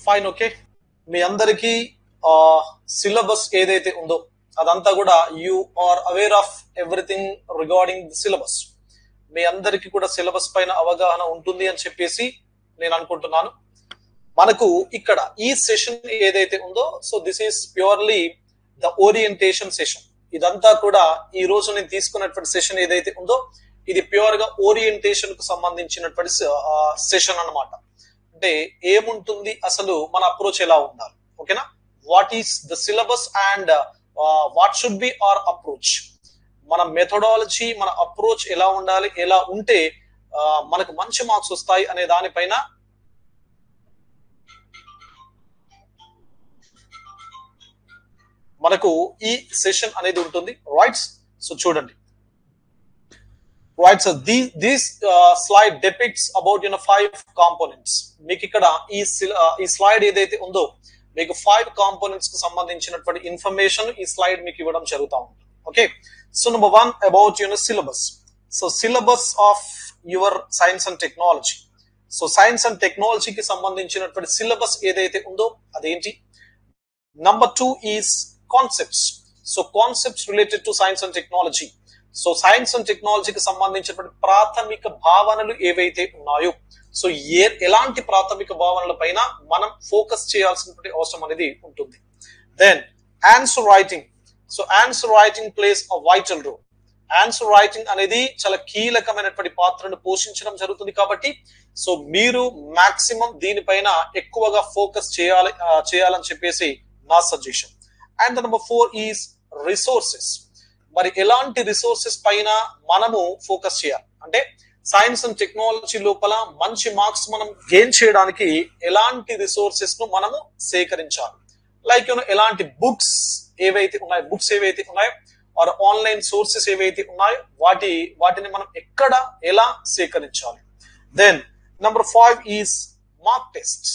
Fine. Okay, మీ అందరికీ syllabus ఏదైతే ఉందో అదంతా కూడా you are aware of everything regarding the syllabus. మీ అందరికీ కూడా సిలబస్ పైన అవగాహన ఉంటుంది అని చెప్పేసి నేను అనుకుంటున్నాను. మనకు ఇక్కడ ఈ సెషన్ ఏదైతే ఉందో, so this is purely the orientation session. ఇదంతా కూడా ఈ రోజు నేను తీసుకున్నటువంటి సెషన్ ఏదైతే ఉందో ఇది ప్యూర్ గా ఓరియంటేషన్ కు సంబంధించినటువంటి సెషన్ అన్నమాట. అంటే ఏముంటుంది, అసలు మన అప్రోచ్ ఎలా ఉండాలి, ఓకేనా? What is the syllabus and what should be our approach, మన మెథడాలజీ, మన అప్రోచ్ ఎలా ఉండాలి, ఎలా ఉంటే మనకు మంచి మార్క్స్ వస్తాయి అనే దానిపైన మనకు ఈ సెషన్ అనేది ఉంటుంది. రైట్, సో చూడండి. Right, so this slide depicts about 5 components. మీకు ఇక్కడ ఈ స్లైడ్ ఏదైతే ఉందో మీకు 5 కాంపోనెంట్స్ కు సంబంధించినటువంటి ఇన్ఫర్మేషన్ ఈ స్లైడ్ మీకు ఇవ్వడం జరుగుతూ ఉంటుంది. Okay, so number 1 about syllabus. So syllabus of your science and technology. So science and టెక్నాలజీకి సంబంధించినటువంటి సిలబస్ ఏదైతే ఉందో అదేంటి. Number 2 is concepts. So concepts related to science and technology. So science and టెక్నాలజీకి సంబంధించినటువంటి ప్రాథమిక భావనలు ఏవైతే ఉన్నాయో, సో ఎలాంటి ప్రాథమిక భావనల పైన మనం ఫోకస్ చేయాల్సినటువంటి అవసరం అనేది ఉంటుంది. Then answer writing. So answer writing plays a vital role. Answer writing అనేది చాలా కీలకమైనటువంటి పాత్రను పోషించడం జరుగుతుంది. కాబట్టి సో మీరు మాక్సిమం దీనిపైన ఎక్కువగా ఫోకస్ చేయాలని చెప్పేసి నా suggestion. And number 4 is resources. మరి ఎలాంటి రిసోర్సెస్ పైన మనము ఫోకస్ చేయాలి అంటే సైన్స్ అండ్ టెక్నాలజీ లోపల మంచి మార్క్స్ మనం గెయిన్ చేయడానికి ఎలాంటి రిసోర్సెస్ ను మనము సేకరించాలి. లైక్ ఎలాంటి బుక్స్ ఏవైతే ఉన్నాయో ఆర్ ఆన్లైన్ సోర్సెస్ ఏవైతే ఉన్నాయో వాటిని మనం ఎక్కడ ఎలా సేకరించాలి. Then number 5 is mark tests.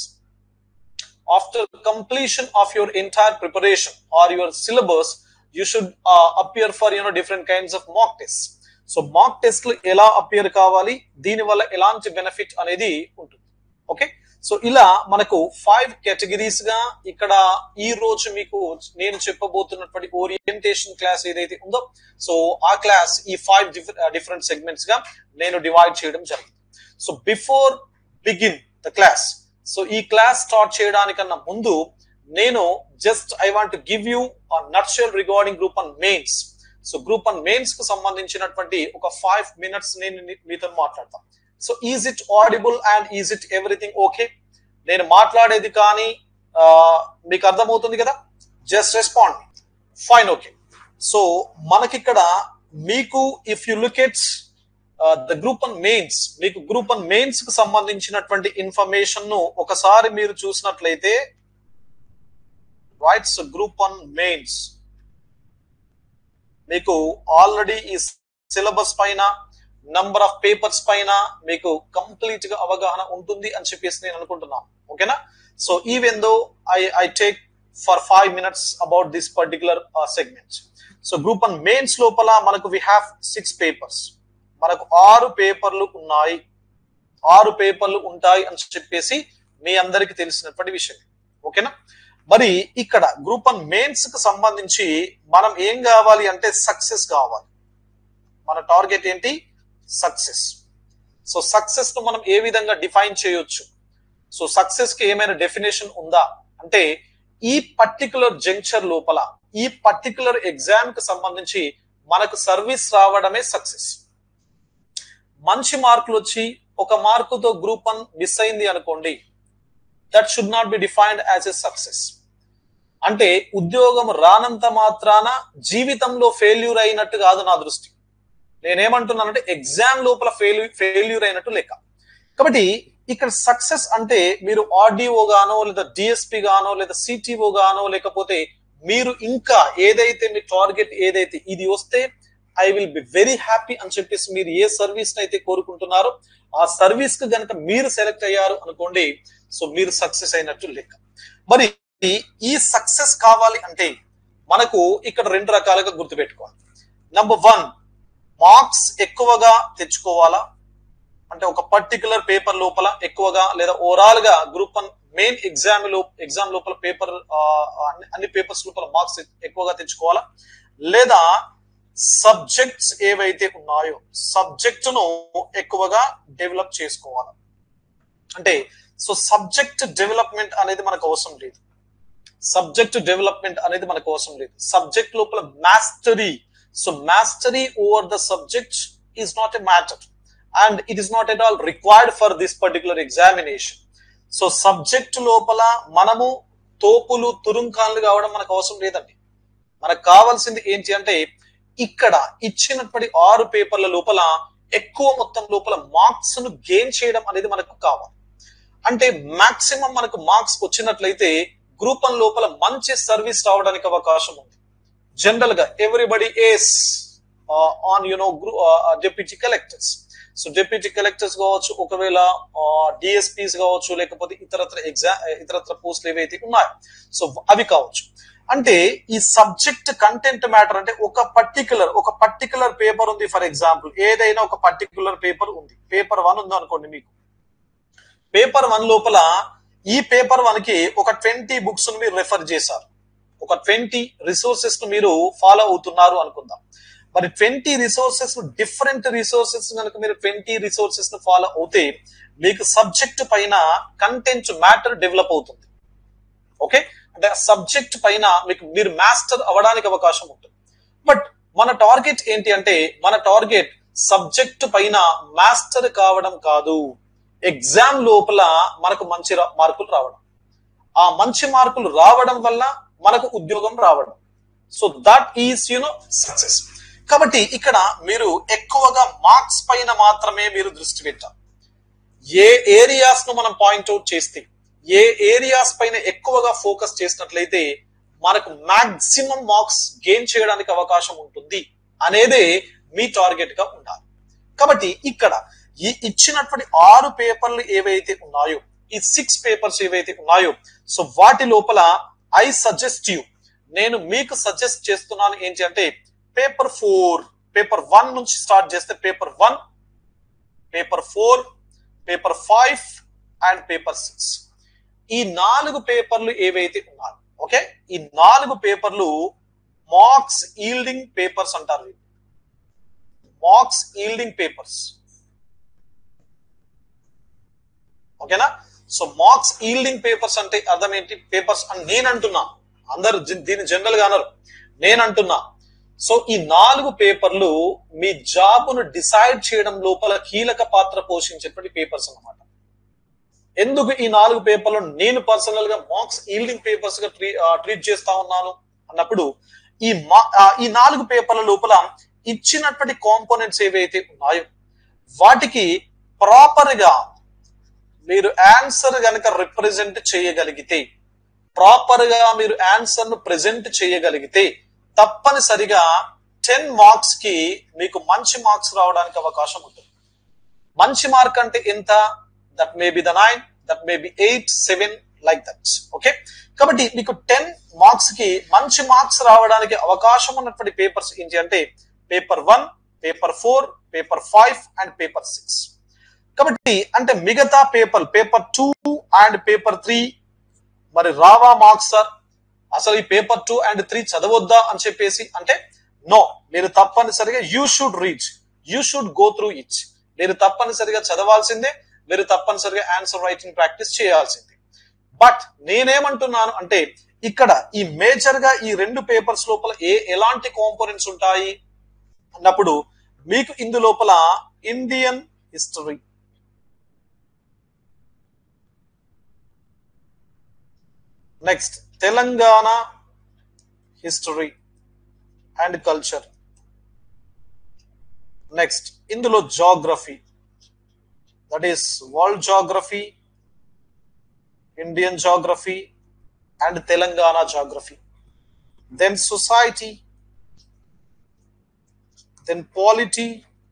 After completion of your entire preparation or your syllabus, you should appear for different kinds of mock tests. So mock test lu ela appear kavali, dini valla elanti benefit anedi untundi. Okay, so ila manaku 5 categories ga ikkada ee roju meeku nenu cheppabothunnattandi orientation class edaithe undo, so aa class ee 5 different segments ga nenu divide cheyadam jarigindi. So before begin the class, సో ఈ class start చేయడానికన్నా ముందు నేను just I want give you nutshell regarding group 1 mains. So group 1 mains కు సంబంధించినటువంటి ఒక 5 minutes నేను మీతో మాట్లాడతాను. So is it audible and is it everything okay? నేను మాట్లాడేది కానీ మీకు అర్థమవుతుంది కదా? Just respond. Fine, okay. So మనకిక్కడ మీకు if you look at the group 1 mains, మీకు గ్రూప్ 1 మెయిన్స్ కు సంబంధించినటువంటి ఇన్ఫర్మేషన్ ను ఒకసారి మీరు చూసినట్లయితే, రైట్, సో గ్రూప్ 1 మెయిన్స్ మీకు ఆల్రెడీ ఈ సిలబస్ పైన నంబర్ ఆఫ్ పేపర్స్ పైన మీకు కంప్లీట్ గా అవగాహన ఉంటుంది అని చెప్పేసి నేను అనుకుంటున్నాను. ఓకేనా? So even though I take for 5 minutes about this particular segment. So group 1 mains లోపల మనకు వి హ్యావ్ 6 పేపర్స్. మనకు 6 పేపర్లు ఉన్నాయి, 6 పేపర్లు ఉంటాయి అని చెప్పేసి మీ అందరికి తెలిసినటువంటి విషయం. ఓకేనా? మరి ఇక్కడ గ్రూప్ 1 మెయిన్స్ కు సంబంధించి మనం ఏం కావాలి అంటే సక్సెస్ కావాలి. మన టార్గెట్ ఏంటి? సక్సెస్. సో సక్సెస్ ను మనం ఏ విధంగా డిఫైన్ చేయొచ్చు? సో సక్సెస్ కి ఏమైనా డెఫినేషన్ ఉందా అంటే ఈ పర్టికులర్ జంక్చర్ లోపల ఈ పర్టికులర్ ఎగ్జామ్ కి సంబంధించి మనకు సర్వీస్ రావడమే సక్సెస్. మంచి మార్కులు వచ్చి ఒక మార్కుతో గ్రూప్ 1 మిస్ అయింది అనుకోండి, that should not be defined as a success. అంటే ఉద్యోగం రానంత మాత్రాన జీవితంలో ఫెయిల్యూర్ అయినట్టు కాదు నా దృష్టి. నేనేమంటున్నానంటే ఎగ్జామ్ లోపల ఫెయిల్యూర్ అయినట్టు లెక్క. కాబట్టి ఇక్కడ సక్సెస్ అంటే మీరు ఆర్డీఓ గానో లేదా డిఎస్పీ గానో లేదా సిటిఓ గానో లేకపోతే మీరు ఇంకా ఏదైతే మీ టార్గెట్ ఏదైతే ఇది వస్తే I will be very happy అని చెప్పేసి మీరు ఏ సర్వీస్ అయితే కోరుకుంటున్నారో ఆ సర్వీస్ కు గనక మీరు సెలెక్ట్ అయ్యారు అనుకోండి, సో మీరు సక్సెస్ అయినట్టు లెక్క. మరి ఈ సక్సెస్ కావాలి అంటే మనకు ఇక్కడ 2 రకాలుగా గుర్తుపెట్టుకోవాలి. నంబర్ 1, మార్క్స్ ఎక్కువగా తెచ్చుకోవాలా, అంటే ఒక పర్టికులర్ పేపర్ లోపల ఎక్కువగా లేదా ఓవరాల్ గా గ్రూప్ 1 మెయిన్ ఎగ్జామ్ లోపల పేపర్ అన్ని పేపర్స్ లోపల మార్క్స్ ఎక్కువగా తెచ్చుకోవాలా, లేదా సబ్జెక్ట్స్ ఏవైతే ఉన్నాయో సబ్జెక్ట్ ను ఎక్కువగా డెవలప్ చేసుకోవాలి. అంటే సో సబ్జెక్ట్ డెవలప్మెంట్ అనేది మనకు అవసరం లేదు. సబ్జెక్ట్ డెవలప్మెంట్ అనేది మనకు అవసరం లేదు. సబ్జెక్ట్ లోపల mastery, so mastery over the subject is not a matter and it is not at all required for this particular examination. So subject లోపల మనము తోపులు తురుంకాన్లు కావడం మనకు అవసరం లేదండి. మనకు కావాల్సింది ఏంటి అంటే ఇక్కడ ఇచ్చినటువంటి 6 పేపర్ల లోపల ఎక్కువ మొత్తం లోపల మార్క్స్ ను గెయిన్ చేయడం అనేది మనకు కావాలి. అంటే మాక్సిమం మనకు మార్క్స్ వచ్చినట్లయితే గ్రూప్ 1 లోపల మంచి సర్వీస్ రావడానికి అవకాశం ఉంది. జనరల్ గా everybody is on deputy collectors. So deputy collectors కావచ్చు, ఒకవేళ డిఎస్పీస్ కావచ్చు, లేకపోతే ఇతరత్ర పోస్టులు ఏవైతే ఉన్నాయో సో అవి కావచ్చు. అంటే ఈ సబ్జెక్ట్ కంటెంట్ మ్యాటర్ అంటే ఒక పర్టికులర్ పేపర్ ఉంది. ఫర్ ఎగ్జాంపుల్ ఏదైనా ఒక పర్టికులర్ పేపర్ ఉంది, పేపర్ 1 ఉంది అనుకోండి. మీకు పేపర్ 1 లోపల ఈ పేపర్ 1 కి ఒక 20 బుక్స్ ను మీరు రెఫర్ చేశారు, ఒక 20 రిసోర్సెస్ ను మీరు ఫాలో అవుతున్నారు అనుకుందాం. మరి 20 రిసోర్సెస్ డిఫరెంట్ రిసోర్సెస్ కనుక మీరు 20 రిసోర్సెస్ ను ఫాలో అవుతే మీకు సబ్జెక్ట్ పైన కంటెంట్ మ్యాటర్ డెవలప్ అవుతుంది. ఓకే, అంటే సబ్జెక్ట్ పైన మీరు మాస్టర్ అవ్వడానికి అవకాశం ఉంటుంది. బట్ మన టార్గెట్ ఏంటి అంటే మన టార్గెట్ సబ్జెక్ట్ పైన మాస్టర్ కావడం కాదు, ఎగ్జామ్ లోపల మనకు మంచి మార్కులు రావడం, ఆ మంచి మార్కులు రావడం వల్ల మనకు ఉద్యోగం రావడం. So that is success. కాబట్టి ఇక్కడ మీరు ఎక్కువగా మార్క్స్ పైన మాత్రమే మీరు దృష్టి పెట్టాలి. ఏ ఏరియాస్ ను మనం పాయింట్అవుట్ చేస్తే, ఏ ఏరియాస్ పైన ఎక్కువగా ఫోకస్ చేసినట్లయితే మనకు మాక్సిమం మార్క్స్ గెయిన్ చేయడానికి అవకాశం ఉంటుంది అనేదే మీ టార్గెట్ గా ఉండాలి. కాబట్టి ఇక్కడ ఈ ఇచ్చినటువంటి 6 పేపర్లు ఏవైతే ఉన్నాయో, ఈ 6 పేపర్స్ ఏవైతే ఉన్నాయో సో వాటి లోపల ఐ సజెస్ట్ యూ, నేను మీకు సజెస్ట్ చేస్తున్నాను ఏంటి అంటే పేపర్ 4, పేపర్ 1 నుంచి స్టార్ట్ చేస్తే paper 1, paper 4, paper 5 and paper 6. ఈ 4 పేపర్లు ఏవైతే ఉన్నాయో, ఓకే, ఈ 4 పేపర్లు మార్క్స్ ఈల్డింగ్ పేపర్స్ అంటారు. మార్క్స్ ఈల్డింగ్ పేపర్స్, ఓకేనా. సో మార్క్స్ ఈల్డింగ్ పేపర్స్ అంటే అర్థం ఏంటి? పేపర్స్ అని నేను అంటున్నా, అందరు దీన్ని జనరల్ గా అనరు, నేను అంటున్నా. సో ఈ 4 పేపర్లు మీ జాబ్ను డిసైడ్ చేయడం లోపల కీలక పాత్ర పోషించేటువంటి పేపర్స్ అన్నమాట. ఎందుకు ఈ 4 పేపర్లను నేను పర్సనల్ గా మార్క్స్ ఈల్డింగ్ పేపర్స్ గా ట్రీట్ చేస్తా ఉన్నాను అన్నప్పుడు ఈ 4 పేపర్ల లోపల ఇచ్చినటువంటి కాంపోనెంట్స్ ఏవైతే ఉన్నాయో వాటికి ప్రాపర్ గా మీరు ఆన్సర్ గనక రిప్రజెంట్ చేయగలిగితే, ప్రాపర్ గా మీరు ఆన్సర్ ను ప్రెజెంట్ చేయగలిగితే తప్పనిసరిగా 10 మార్క్స్ కి మీకు మంచి మార్క్స్ రావడానికి అవకాశం ఉంటుంది. మంచి మార్క్ అంటే ఎంత? That may be the 9, that may be 8, 7 like that. Okay, కాబట్టి మీకు 10 మార్క్స్ కి మంచి మార్క్స్ రావడానికి అవకాశం ఉన్నటువంటి పేపర్స్ ఏంటి అంటే paper 1, paper 4, paper 5 and paper 6. కాబట్టి అంటే మిగతా పేపర్ 2 అండ్ పేపర్ 3 మరి రావా మార్క్స్ సార్, అసలు ఈ పేపర్ 2 అండ్ 3 చదవద్దా అని చెప్పేసి అంటే నో, మీరు తప్పనిసరిగా you should read, you should go through it. మీరు తప్పనిసరిగా చదవాల్సిందే, మీరు తప్పనిసరిగా ఆన్సర్ రైటింగ్ ప్రాక్టీస్ చేయాల్సిందే. బట్ నేనేమంటున్నాను అంటే ఇక్కడ ఈ మేజర్ గా ఈ 2 పేపర్స్ లోపల ఎలాంటి కాంపోనెంట్స్ ఉంటాయి అన్నప్పుడు మీకు ఇందు లోపల Indian history, next Telangana history and culture, next ఇందులో geography, that is world geography, Indian geography and Telangana geography, then society, then polity,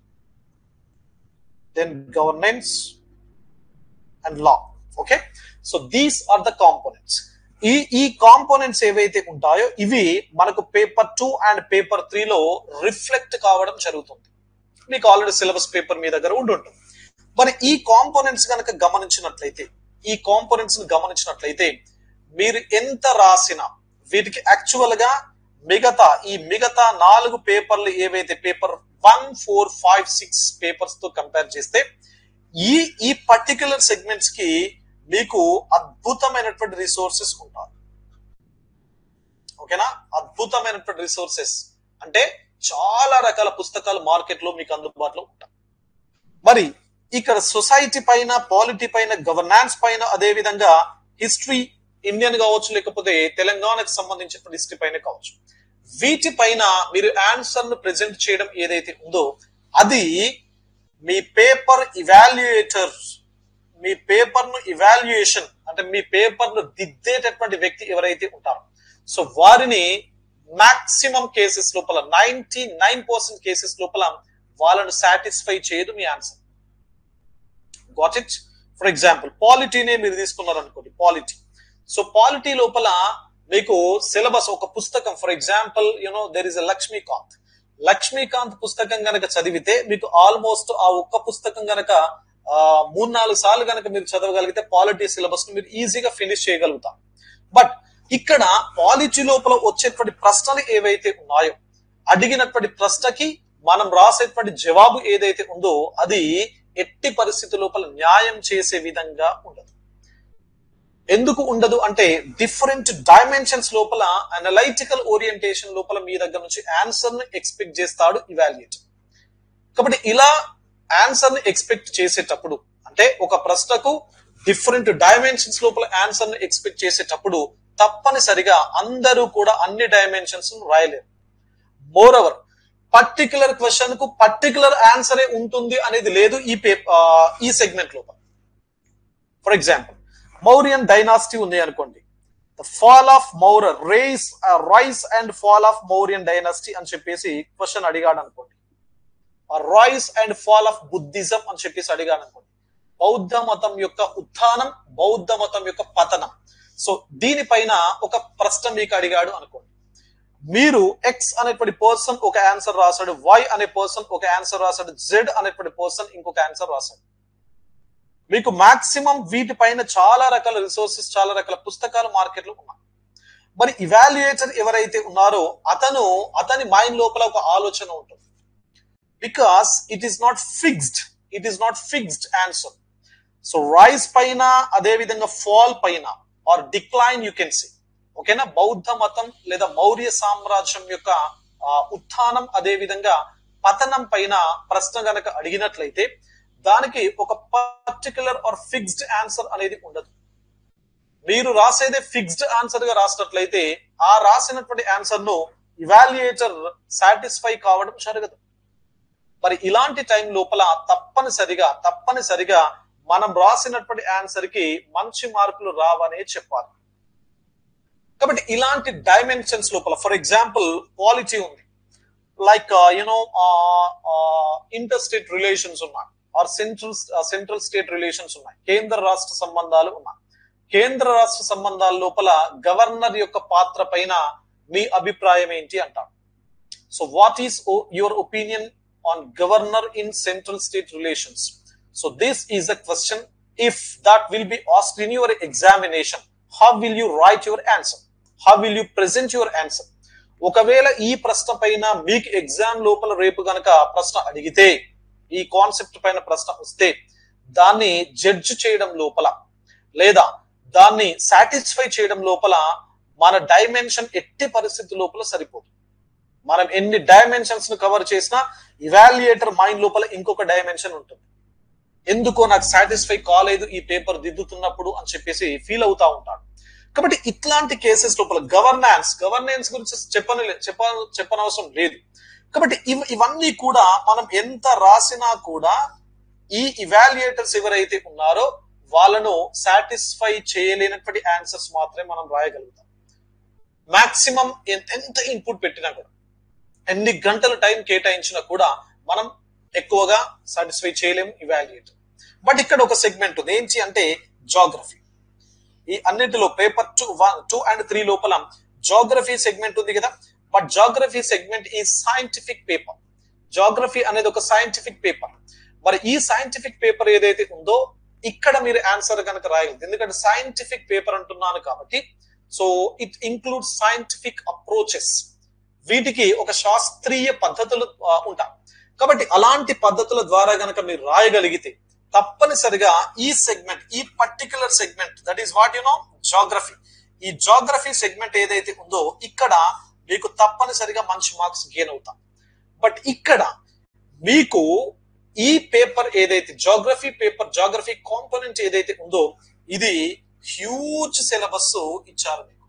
then governance and law. Okay, so these are the components. ఈ components ఏవైతే ఉంటాయో ఇవి మనకు paper 2 and paper 3 లో reflect కావడం జరుగుతుంది. మీకు ఆల్రెడీ సిలబస్ పేపర్ మీ దగ్గర ఉంటుంది. మరి ఈ కాంపోనెంట్స్ కనుక గమనించినట్లయితే మీరు ఎంత రాసినా వీటికి యాక్చువల్ గా మిగతా 4 పేపర్లు ఏవైతే పేపర్ 1, 4, 5, 6 పేపర్స్ తో కంపేర్ చేస్తే ఈ పర్టికులర్ సెగ్మెంట్స్ కి మీకు అద్భుతమైనటువంటి రిసోర్సెస్ ఉంటాయి. ఓకేనా? అద్భుతమైనటువంటి రిసోర్సెస్ అంటే చాలా రకాల పుస్తకాలు మార్కెట్ లో మీకు అందుబాటులో ఉంటాయి. మరి ఇక్కడ సొసైటీ పైన, పాలిటీ పైన, గవర్నాన్స్ పైన, అదే విధంగా హిస్టరీ ఇండియన్ కావచ్చు, లేకపోతే తెలంగాణకు సంబంధించిన హిస్టరీ పైన కావచ్చు, వీటిపైన మీరు ఆన్సర్ ను ప్రెజెంట్ చేయడం ఏదైతే ఉందో అది మీ పేపర్ ఇవాల్యుయేటర్, మీ పేపర్ ను ఇవాల్యుయేషన్ అంటే మీ పేపర్ ను దిద్దేటటువంటి వ్యక్తి ఎవరైతే ఉంటారో సో వారిని మాక్సిమం కేసెస్ లోపల 99% కేసెస్ లోపల వాళ్ళను సాటిస్ఫై చేయదు మీ answer. Got it? For example పాలిటీనే మీరు తీసుకున్నారు అనుకోండి, పాలిటీ. సో పాలిటీ లోపల మీకు సిలబస్ ఒక పుస్తకం, for example there is a Laxmikanth పుస్తకం గనక చదివితే మీకు ఆల్మోస్ట్ ఆ ఒక్క పుస్తకం గనక 3-4 సార్లు గనక మీరు చదవగలిగితే పాలిటీ సిలబస్ ను మీరు ఈజీగా ఫినిష్ చేయగలుగుతాం. బట్ ఇక్కడ పాలిటీ లోపల వచ్చేటువంటి ప్రశ్నలు ఏవైతే ఉన్నాయో అడిగినటువంటి ప్రశ్నకి మనం రాసేటువంటి జవాబు ఏదైతే ఉందో అది ఎట్టి పరిస్థితి లోపల న్యాయం చేసే విధంగా ఉండదు. ఎందుకు ఉండదు అంటే డిఫరెంట్ డైమెన్షన్స్ లోపల అనలైటికల్ ఓరియంటేషన్ లోపల మీ దగ్గర నుంచి ఆన్సర్ ను ఎక్స్పెక్ట్ చేస్తాడు ఇవాల్యుయేటర్. కాబట్టి ఇలా ఆన్సర్ ని ఎక్స్పెక్ట్ చేసేటప్పుడు అంటే ఒక ప్రశ్నకు డిఫరెంట్ డైమెన్షన్స్ లోపల ఆన్సర్ ను ఎక్స్పెక్ట్ చేసేటప్పుడు తప్పనిసరిగా అందరూ కూడా అన్ని డైమెన్షన్స్ రాయలేరు. మోర్ ఓవర్ పర్టికులర్ క్వశ్చన్ కు పర్టికులర్ ఆన్సరే ఉంటుంది అనేది లేదు ఈ సెగ్మెంట్ లోపల. ఫర్ ఎగ్జాంపుల్ మౌర్యన్ డైనాసిటీ ఉంది అనుకోండి, the fall of rise and fall of Mauryan dynasty అని చెప్పేసి క్వశ్చన్ అడిగాడు అనుకోండి, rise and fall of Buddhism అని చెప్పేసి అడిగాడు అనుకోండి, బౌద్ధ మతం యొక్క ఉత్థానం, బౌద్ధ మతం యొక్క పతనం. సో దీనిపైన ఒక ప్రశ్న మీకు అడిగాడు అనుకోండి, మీరు ఎక్స్ అనేటువంటి పర్సన్ ఒక ఆన్సర్ రాశాడు, వై అనే పర్సన్ ఒక ఆన్సర్ రాశాడు, జెడ్ అనేటువంటి పర్సన్ ఇంకొక ఆన్సర్ రాశాడు. మీకు మాక్సిమం వీటిపైన చాలా రకాల రిసోర్సెస్, చాలా రకాల పుస్తకాలు మార్కెట్ లో ఉన్నాయి. మరి ఇవాల్యుయేటర్ ఎవరైతే ఉన్నారో అతని మైండ్ లోపల ఒక ఆలోచన ఉంటుంది. Because it is not fixed answer. So rise పైన, అదే విధంగా ఫాల్ పైన or decline you can see. ఓకేనా? బౌద్ధ మతం లేదా మౌర్య సామ్రాజ్యం యొక్క ఉత్థానం, అదే విధంగా పతనం పైన ప్రశ్న గనక అడిగినట్లయితే దానికి ఒక పర్టికులర్ ఆర్ ఫిక్స్డ్ ఆన్సర్ అనేది ఉండదు. మీరు రాసేదే ఫిక్స్డ్ ఆన్సర్ గా రాసినట్లయితే ఆ రాసినటువంటి ఆన్సర్ ను ఇవాల్యుయేటర్ సాటిస్ఫై కావడం జరగదు. మరి ఇలాంటి టైం లోపల తప్పనిసరిగా మనం రాసినటువంటి ఆన్సర్ కి మంచి మార్కులు రావనే చెప్పాలి. కాబట్టి ఇలాంటి డైమెన్షన్స్ లోపల ఫర్ ఎగ్జాంపుల్ పాలిటీ ఉంది, లైక్ ఇంటర్ స్టేట్ రిలేషన్స్ ఉన్నాయి, ఆర్ సెంట్రల్ స్టేట్ రిలేషన్స్ ఉన్నాయి, కేంద్ర రాష్ట్ర సంబంధాలు ఉన్నాయి. కేంద్ర రాష్ట్ర సంబంధాల లోపల గవర్నర్ యొక్క పాత్ర పైన మీ అభిప్రాయం ఏంటి అంటారు. So what is your opinion on governor in central state relations? So this is the question. If that will be asked in your examination, how will you write your answer? How will you present your answer? ఒకవేళ ఈ ప్రశ్న పైన మీకు exam లోపల రేపు గనక ప్రశ్న అడిగితే, ఈ కాన్సెప్ట్ పైన ప్రశ్న వస్తే దాన్ని జడ్జ్ చేయడం లోపల లేదా దాన్ని సాటిస్ఫై చేయడం లోపల మన డైమెన్షన్ ఎట్టి పరిస్థితి లోపల సరిపోదు. మనం ఎన్ని డైమెన్షన్స్ ను కవర్ చేసినా ఇవాల్యుయేటర్ మైండ్ లోపల ఇంకొక డైమెన్షన్ ఉంటుంది. ఎందుకో నాకు సాటిస్ఫై కాలేదు ఈ పేపర్ దిద్దుతున్నప్పుడు అని చెప్పేసి ఫీల్ అవుతా ఉంటాడు. కాబట్టి ఇట్లాంటి కేసెస్ లోపల గవర్నెన్స్ గురించి చెప్పనవసరం లేదు. కాబట్టి ఇవన్నీ కూడా మనం ఎంత రాసినా కూడా ఈ ఇవాల్యుయేటర్స్ ఎవరైతే ఉన్నారో వాళ్ళను సాటిస్ఫై చేయలేనటువంటి ఆన్సర్స్ మాత్రమే మనం రాయగలుగుతాం. మాక్సిమం ఎంత ఇన్పుట్ పెట్టినా కూడా, ఎన్ని గంటల టైం కేటాయించినా కూడా మనం ఎక్కువగా సాటిస్ఫై చేయలేము ఇవాల్యుయేటర్. బట్ ఇక్కడ ఒక సెగ్మెంట్ ఉంది, ఏంటి అంటే జాగ్రఫీ. ఈ అన్నిటిలో పేపర్ 2 and 3 లోపల జాగ్రఫీ సెగ్మెంట్ ఉంది కదా. బట్ జాగ్రఫీ సెగ్మెంట్ ఈ సైంటిఫిక్ పేపర్. జాగ్రఫీ అనేది ఒక సైంటిఫిక్ పేపర్. మరి ఈ సైంటిఫిక్ పేపర్ ఏదైతే ఉందో ఇక్కడ మీరు ఆన్సర్ కనుక రాయగలరు, ఎందుకంటే సైంటిఫిక్ పేపర్ అంటున్నాను కాబట్టి. So it includes scientific approaches, వీటికి ఒక శాస్త్రీయ పద్ధతులు ఉంటాయి కాబట్టి అలాంటి పద్ధతుల ద్వారా గనక మీరు రాయగలిగితే తప్పనిసరిగా ఈ సెగ్మెంట్, ఈ particular segment, that is what you know geography, ఈ జాగ్రఫీ సెగ్మెంట్ ఏదైతే ఉందో ఇక్కడ మీకు తప్పనిసరిగా మంచి మార్క్స్ గెయిన్ అవుతాం. బట్ ఇక్కడ మీకు ఈ పేపర్ ఏదైతే జాగ్రఫీ పేపర్, జాగ్రఫీ కాంపోనెంట్ ఏదైతే ఉందో ఇది హ్యూజ్ సిలబస్ ఇచ్చారు మీకు.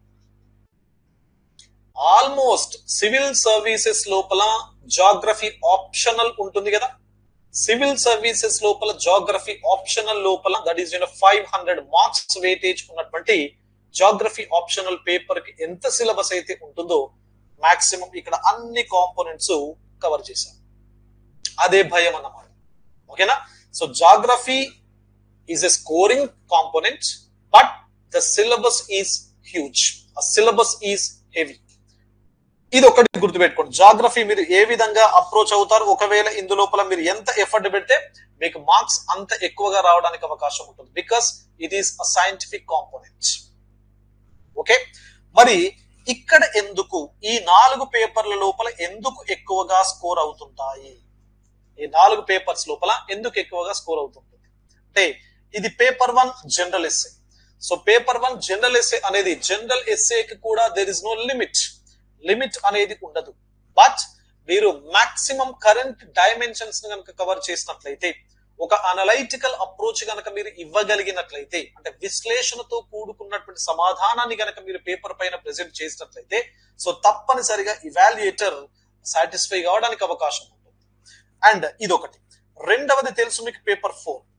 ఆల్మోస్ట్ సివిల్ సర్వీసెస్ లోపల జాగ్రఫీ ఆప్షనల్ ఉంటుంది కదా, సివిల్ సర్వీసెస్ లోపల జాగ్రఫీ ఆప్షనల్ లోపల దట్ ఈస్ 500 మార్క్స్ వెయిటేజ్ ఉన్నటువంటి జాగ్రఫీ ఆప్షనల్ పేపర్ కి ఎంత సిలబస్ అయితే ఉంటుందో మాక్సిమం ఇక్కడ అన్ని కాంపోనెంట్స్ కవర్ చేశారు. అదే భయం అన్నమాట. ఓకేనా? So geography is a scoring component but the syllabus is huge, ఆ సిలబస్ ఈజ్ హెవీ. ఇది ఒకటి గుర్తుపెట్టుకోండి. జాగ్రఫీ మీరు ఏ విధంగా అప్రోచ్ అవుతారు, ఒకవేళ ఇందులోపల మీరు ఎంత ఎఫర్ట్ పెడితే మీకు మార్క్స్ అంత ఎక్కువగా రావడానికి అవకాశం ఉంటుంది, because it is a scientific component. Okay, మరి ఇక్కడ ఎందుకు ఈ 4 పేపర్ల లోపల ఎందుకు ఎక్కువగా స్కోర్ అవుతుంటాయి, ఈ 4 పేపర్స్ లోపల ఎందుకు ఎక్కువగా స్కోర్ అవుతుంటుంది అంటే ఇది paper 1 general essay. So paper 1 general essay అనేది జనరల్ ఎస్సేకి కూడా దేర్ ఇస్ నో లిమిట్ అనేది ఉండదు. బట్ మీరు మాక్సిమం కరెంట్ డైమెన్షన్స్ కనుక కవర్ చేసినట్లయితే, ఒక అనలైటికల్ అప్రోచ్ కనుక మీరు ఇవ్వగలిగినట్లయితే, అంటే విశ్లేషణతో కూడుకున్నటువంటి సమాధానాన్ని కనుక మీరు పేపర్ పైన ప్రెజెంట్ చేసినట్లయితే, సో తప్పనిసరిగా ఇవాల్యుయేటర్ సాటిస్ఫై కావడానికి అవకాశం ఉంటుంది. అండ్ ఇదొకటి. రెండవది తెలుసు మీకు paper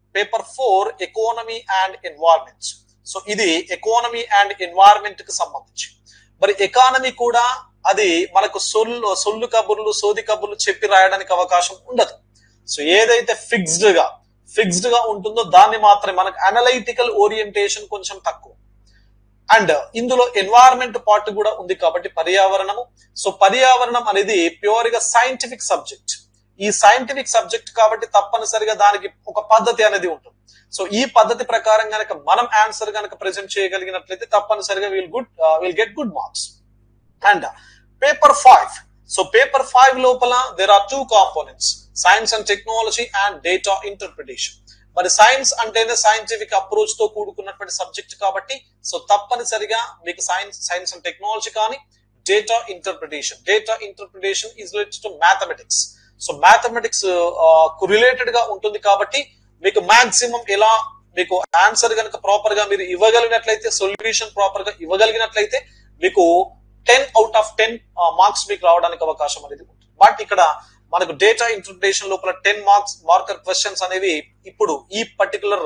4 economy and environment. So ఇది ఎకానమీ అండ్ ఎన్వైరన్మెంట్ కి సంబంధించి. మరి ఎకానమీ కూడా అది మనకు సొల్లు కబుర్లు, సోది కబుర్లు చెప్పి రాయడానికి అవకాశం ఉండదు. సో ఏదైతే ఫిక్స్డ్ గా ఉంటుందో దాన్ని మాత్రమే, మనకు అనలైటికల్ ఓరియంటేషన్ కొంచెం తక్కువ. అండ్ ఇందులో ఎన్వైరన్మెంట్ పార్ట్ కూడా ఉంది కాబట్టి పర్యావరణము. సో పర్యావరణం అనేది ప్యూర్ గా సైంటిఫిక్ సబ్జెక్ట్. ఈ సైంటిఫిక్ సబ్జెక్ట్ కాబట్టి తప్పనిసరిగా దానికి ఒక పద్ధతి అనేది ఉంటుంది. సో ఈ పద్ధతి ప్రకారం కనుక మనం ఆన్సర్ కనుక ప్రెజెంట్ చేయగలిగినట్లయితే తప్పనిసరిగా will get good marks. And paper 5. So paper 5 లోపల there are 2 components, science and technology and data interpretation. మరి సైన్స్ అంటేనే సైంటిఫిక్ అప్రోచ్ తో కూడుకున్నటువంటి సబ్జెక్ట్ కాబట్టి సో తప్పనిసరిగా మీకు సైన్స్ అండ్ టెక్నాలజీ కానీ data interpretation is related to mathematics. So mathematics కు రిలేటెడ్ గా ఉంటుంది కాబట్టి మీకు మాక్సిమం ఎలా మీకు ఆన్సర్ కనుక ప్రాపర్ గా మీరు ఇవ్వగలిగినట్లయితే, సొల్యూషన్ ప్రాపర్ గా ఇవ్వగలిగినట్లయితే మీకు 10 out of 10 మార్క్స్ మీకు రావడానికి అవకాశం అనేది ఉంటుంది. బట్ ఇక్కడ మనకు డేటా ఇంటర్ప్రిటేషన్ లోపల 10 మార్కర్ క్వశ్చన్స్ అనేవి ఇప్పుడు ఈ పర్టికులర్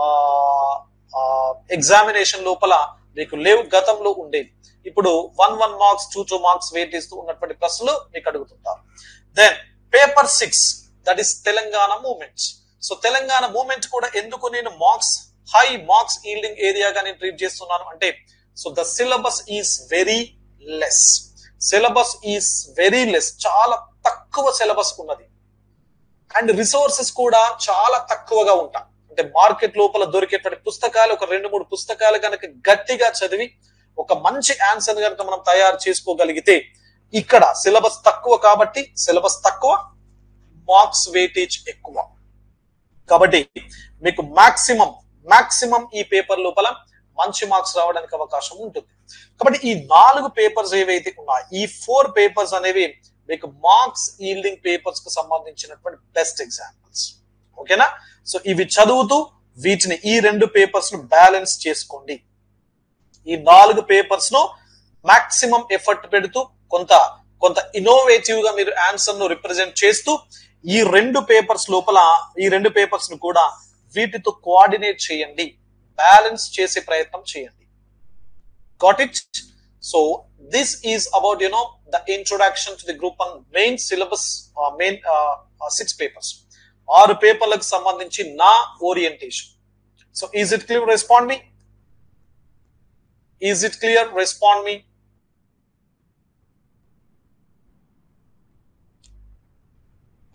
ఎగ్జామినేషన్ లోపల మీకు లేవు, గతంలో ఉండేవి. ఇప్పుడు 1 మార్క్స్ 2 మార్క్స్ వెయిట్ ఇస్తూ ఉన్నటువంటి ప్రశ్నలు మీకు అడుగుతుంటారు. Then paper 6 that is Telangana movement. So Telangana movement కూడా ఎందుకు నేను హై మార్క్స్ ఈల్డింగ్ ఏరియాగా నేను ట్రీట్ చేస్తున్నాను అంటే, so the syllabus is very less, చాలా తక్కువ సిలబస్ ఉన్నది. అండ్ రిసోర్సెస్ కూడా చాలా తక్కువగా ఉంటాయి. అంటే మార్కెట్ లోపల దొరికేటువంటి పుస్తకాలు ఒక 2-3 పుస్తకాలు కనుక గట్టిగా చదివి ఒక మంచి ఆన్సర్ కనుక మనం తయారు చేసుకోగలిగితే, ఇక్కడ సిలబస్ తక్కువ కాబట్టి సిలబస్ తక్కువ, మార్క్స్ వెయిటేజ్ ఎక్కువ. కాబట్టి మీకు మాక్సిమం ఈ పేపర్ లోపల మంచి మార్క్స్ రావడానికి అవకాశం ఉంటుంది. కాబట్టి ఈ 4 పేపర్స్ ఏవైతే ఉన్నాయో, ఈ 4 పేపర్స్ అనేవి మీకు మార్క్స్ ఈల్డింగ్ పేపర్స్ కు సంబంధించినటువంటి బెస్ట్ ఎగ్జాంపుల్స్. ఓకేనా? సో ఇవి చదువుతూ వీటిని ఈ 2 పేపర్స్ ను బ్యాలెన్స్ చేసుకోండి. ఈ 4 పేపర్స్ ను మాక్సిమం ఎఫర్ట్ పెడుతూ కొంత ఇన్నోవేటివ్ గా మీరు ఆన్సర్ ను రిప్రజెంట్ చేస్తూ ఈ 2 పేపర్స్ లోపల ఈ 2 పేపర్స్ ను కూడా వీటితో కోఆర్డినేట్ చేయండి, బ్యాలెన్స్ చేసే ప్రయత్నం చేయండి. Got it? So this is about the introduction to the group 1 main syllabus, main 6 papers. 6 పేపర్లకు సంబంధించి నా orientation. So is it clear? Respond me. Is it clear? Respond me.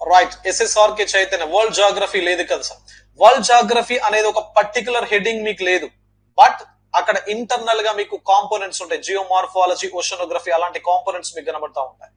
Right, SSRK Chaitanya. World geography లేదు కదా sir. World geography అనేది ఒక particular heading మీకు లేదు, but అక్కడ ఇంటర్నల్ గా మీకు కాంపోనెంట్స్ ఉంటాయి. జియోమార్ఫాలజీ, ఓషనోగ్రఫీ అలాంటి కాంపోనెంట్స్ మీకు కనబడతా ఉంటాయి.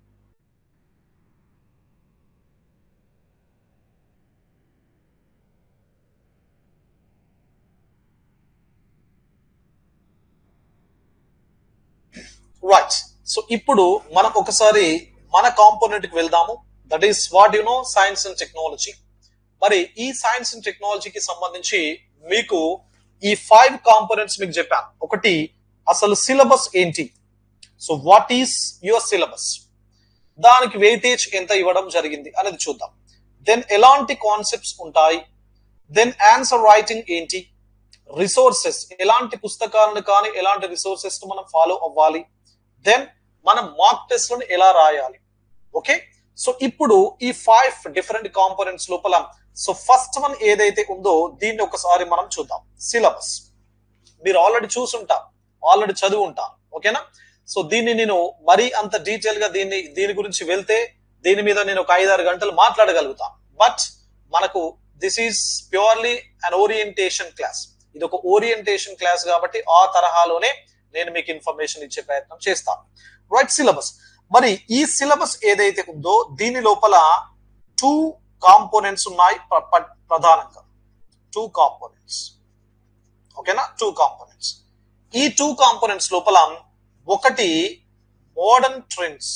రైట్, సో ఇప్పుడు మనం ఒకసారి మన కాంపోనెంట్ కి వెళ్దాము. That is what you know, science and technology. మరి ఈ సైన్స్ అండ్ టెక్నాలజీకి సంబంధించి మీకు ఈ 5 కాంపోనెంట్స్ మీకు చెప్పాను. ఒకటి, అసలు సిలబస్ ఏంటి, so what is your syllabus, దానికి వెయిటేజ్ ఎంత ఇవ్వడం జరిగింది అనేది చూద్దాం. దెన్ ఎలాంటి కాన్సెప్ట్స్ ఉంటాయి, దెన్ ఆన్సర్ రైటింగ్ ఏంటి, రిసోర్సెస్ ఎలాంటి పుస్తకాలను కానీ ఎలాంటి రిసోర్సెస్ మనం ఫాలో అవ్వాలి, దెన్ మనం మార్క్ టెస్ట్లను ఎలా రాయాలి. ఓకే, సో ఇప్పుడు ఈ 5 డిఫరెంట్ కాంపోనెంట్స్ లోపల సో ఫస్ట్ వన్ ఏదైతే ఉందో దీన్ని ఒకసారి మనం చూద్దాం. సిలబస్ మీరు ఆల్రెడీ చూసుంటారు, ఆల్రెడీ చదువు ఉంటారు. ఓకేనా, సో దీన్ని నేను మరీ అంత డీటెయిల్ గా దీని గురించి వెళ్తే దీని మీద నేను ఒక 5-6 గంటలు మాట్లాడగలుగుతాను. బట్ మనకు this is purely an orientation class. ఇది ఒక ఓరియంటేషన్ క్లాస్ కాబట్టి ఆ తరహాలోనే నేను మీకు ఇన్ఫర్మేషన్ ఇచ్చే ప్రయత్నం చేస్తాను. Right, syllabus. మరి ఈ సిలబస్ ఏదైతే ఉందో దీని లోపల 2 కాంపోనెంట్స్ ఉన్నాయి ప్రధానంగా. 2 కాంపోనెంట్స్. ఓకేనా, 2 కాంపోనెంట్స్. ఈ 2 కాంపోనెంట్స్ లోపల ఒకటి మోడర్న్ ట్రెండ్స్,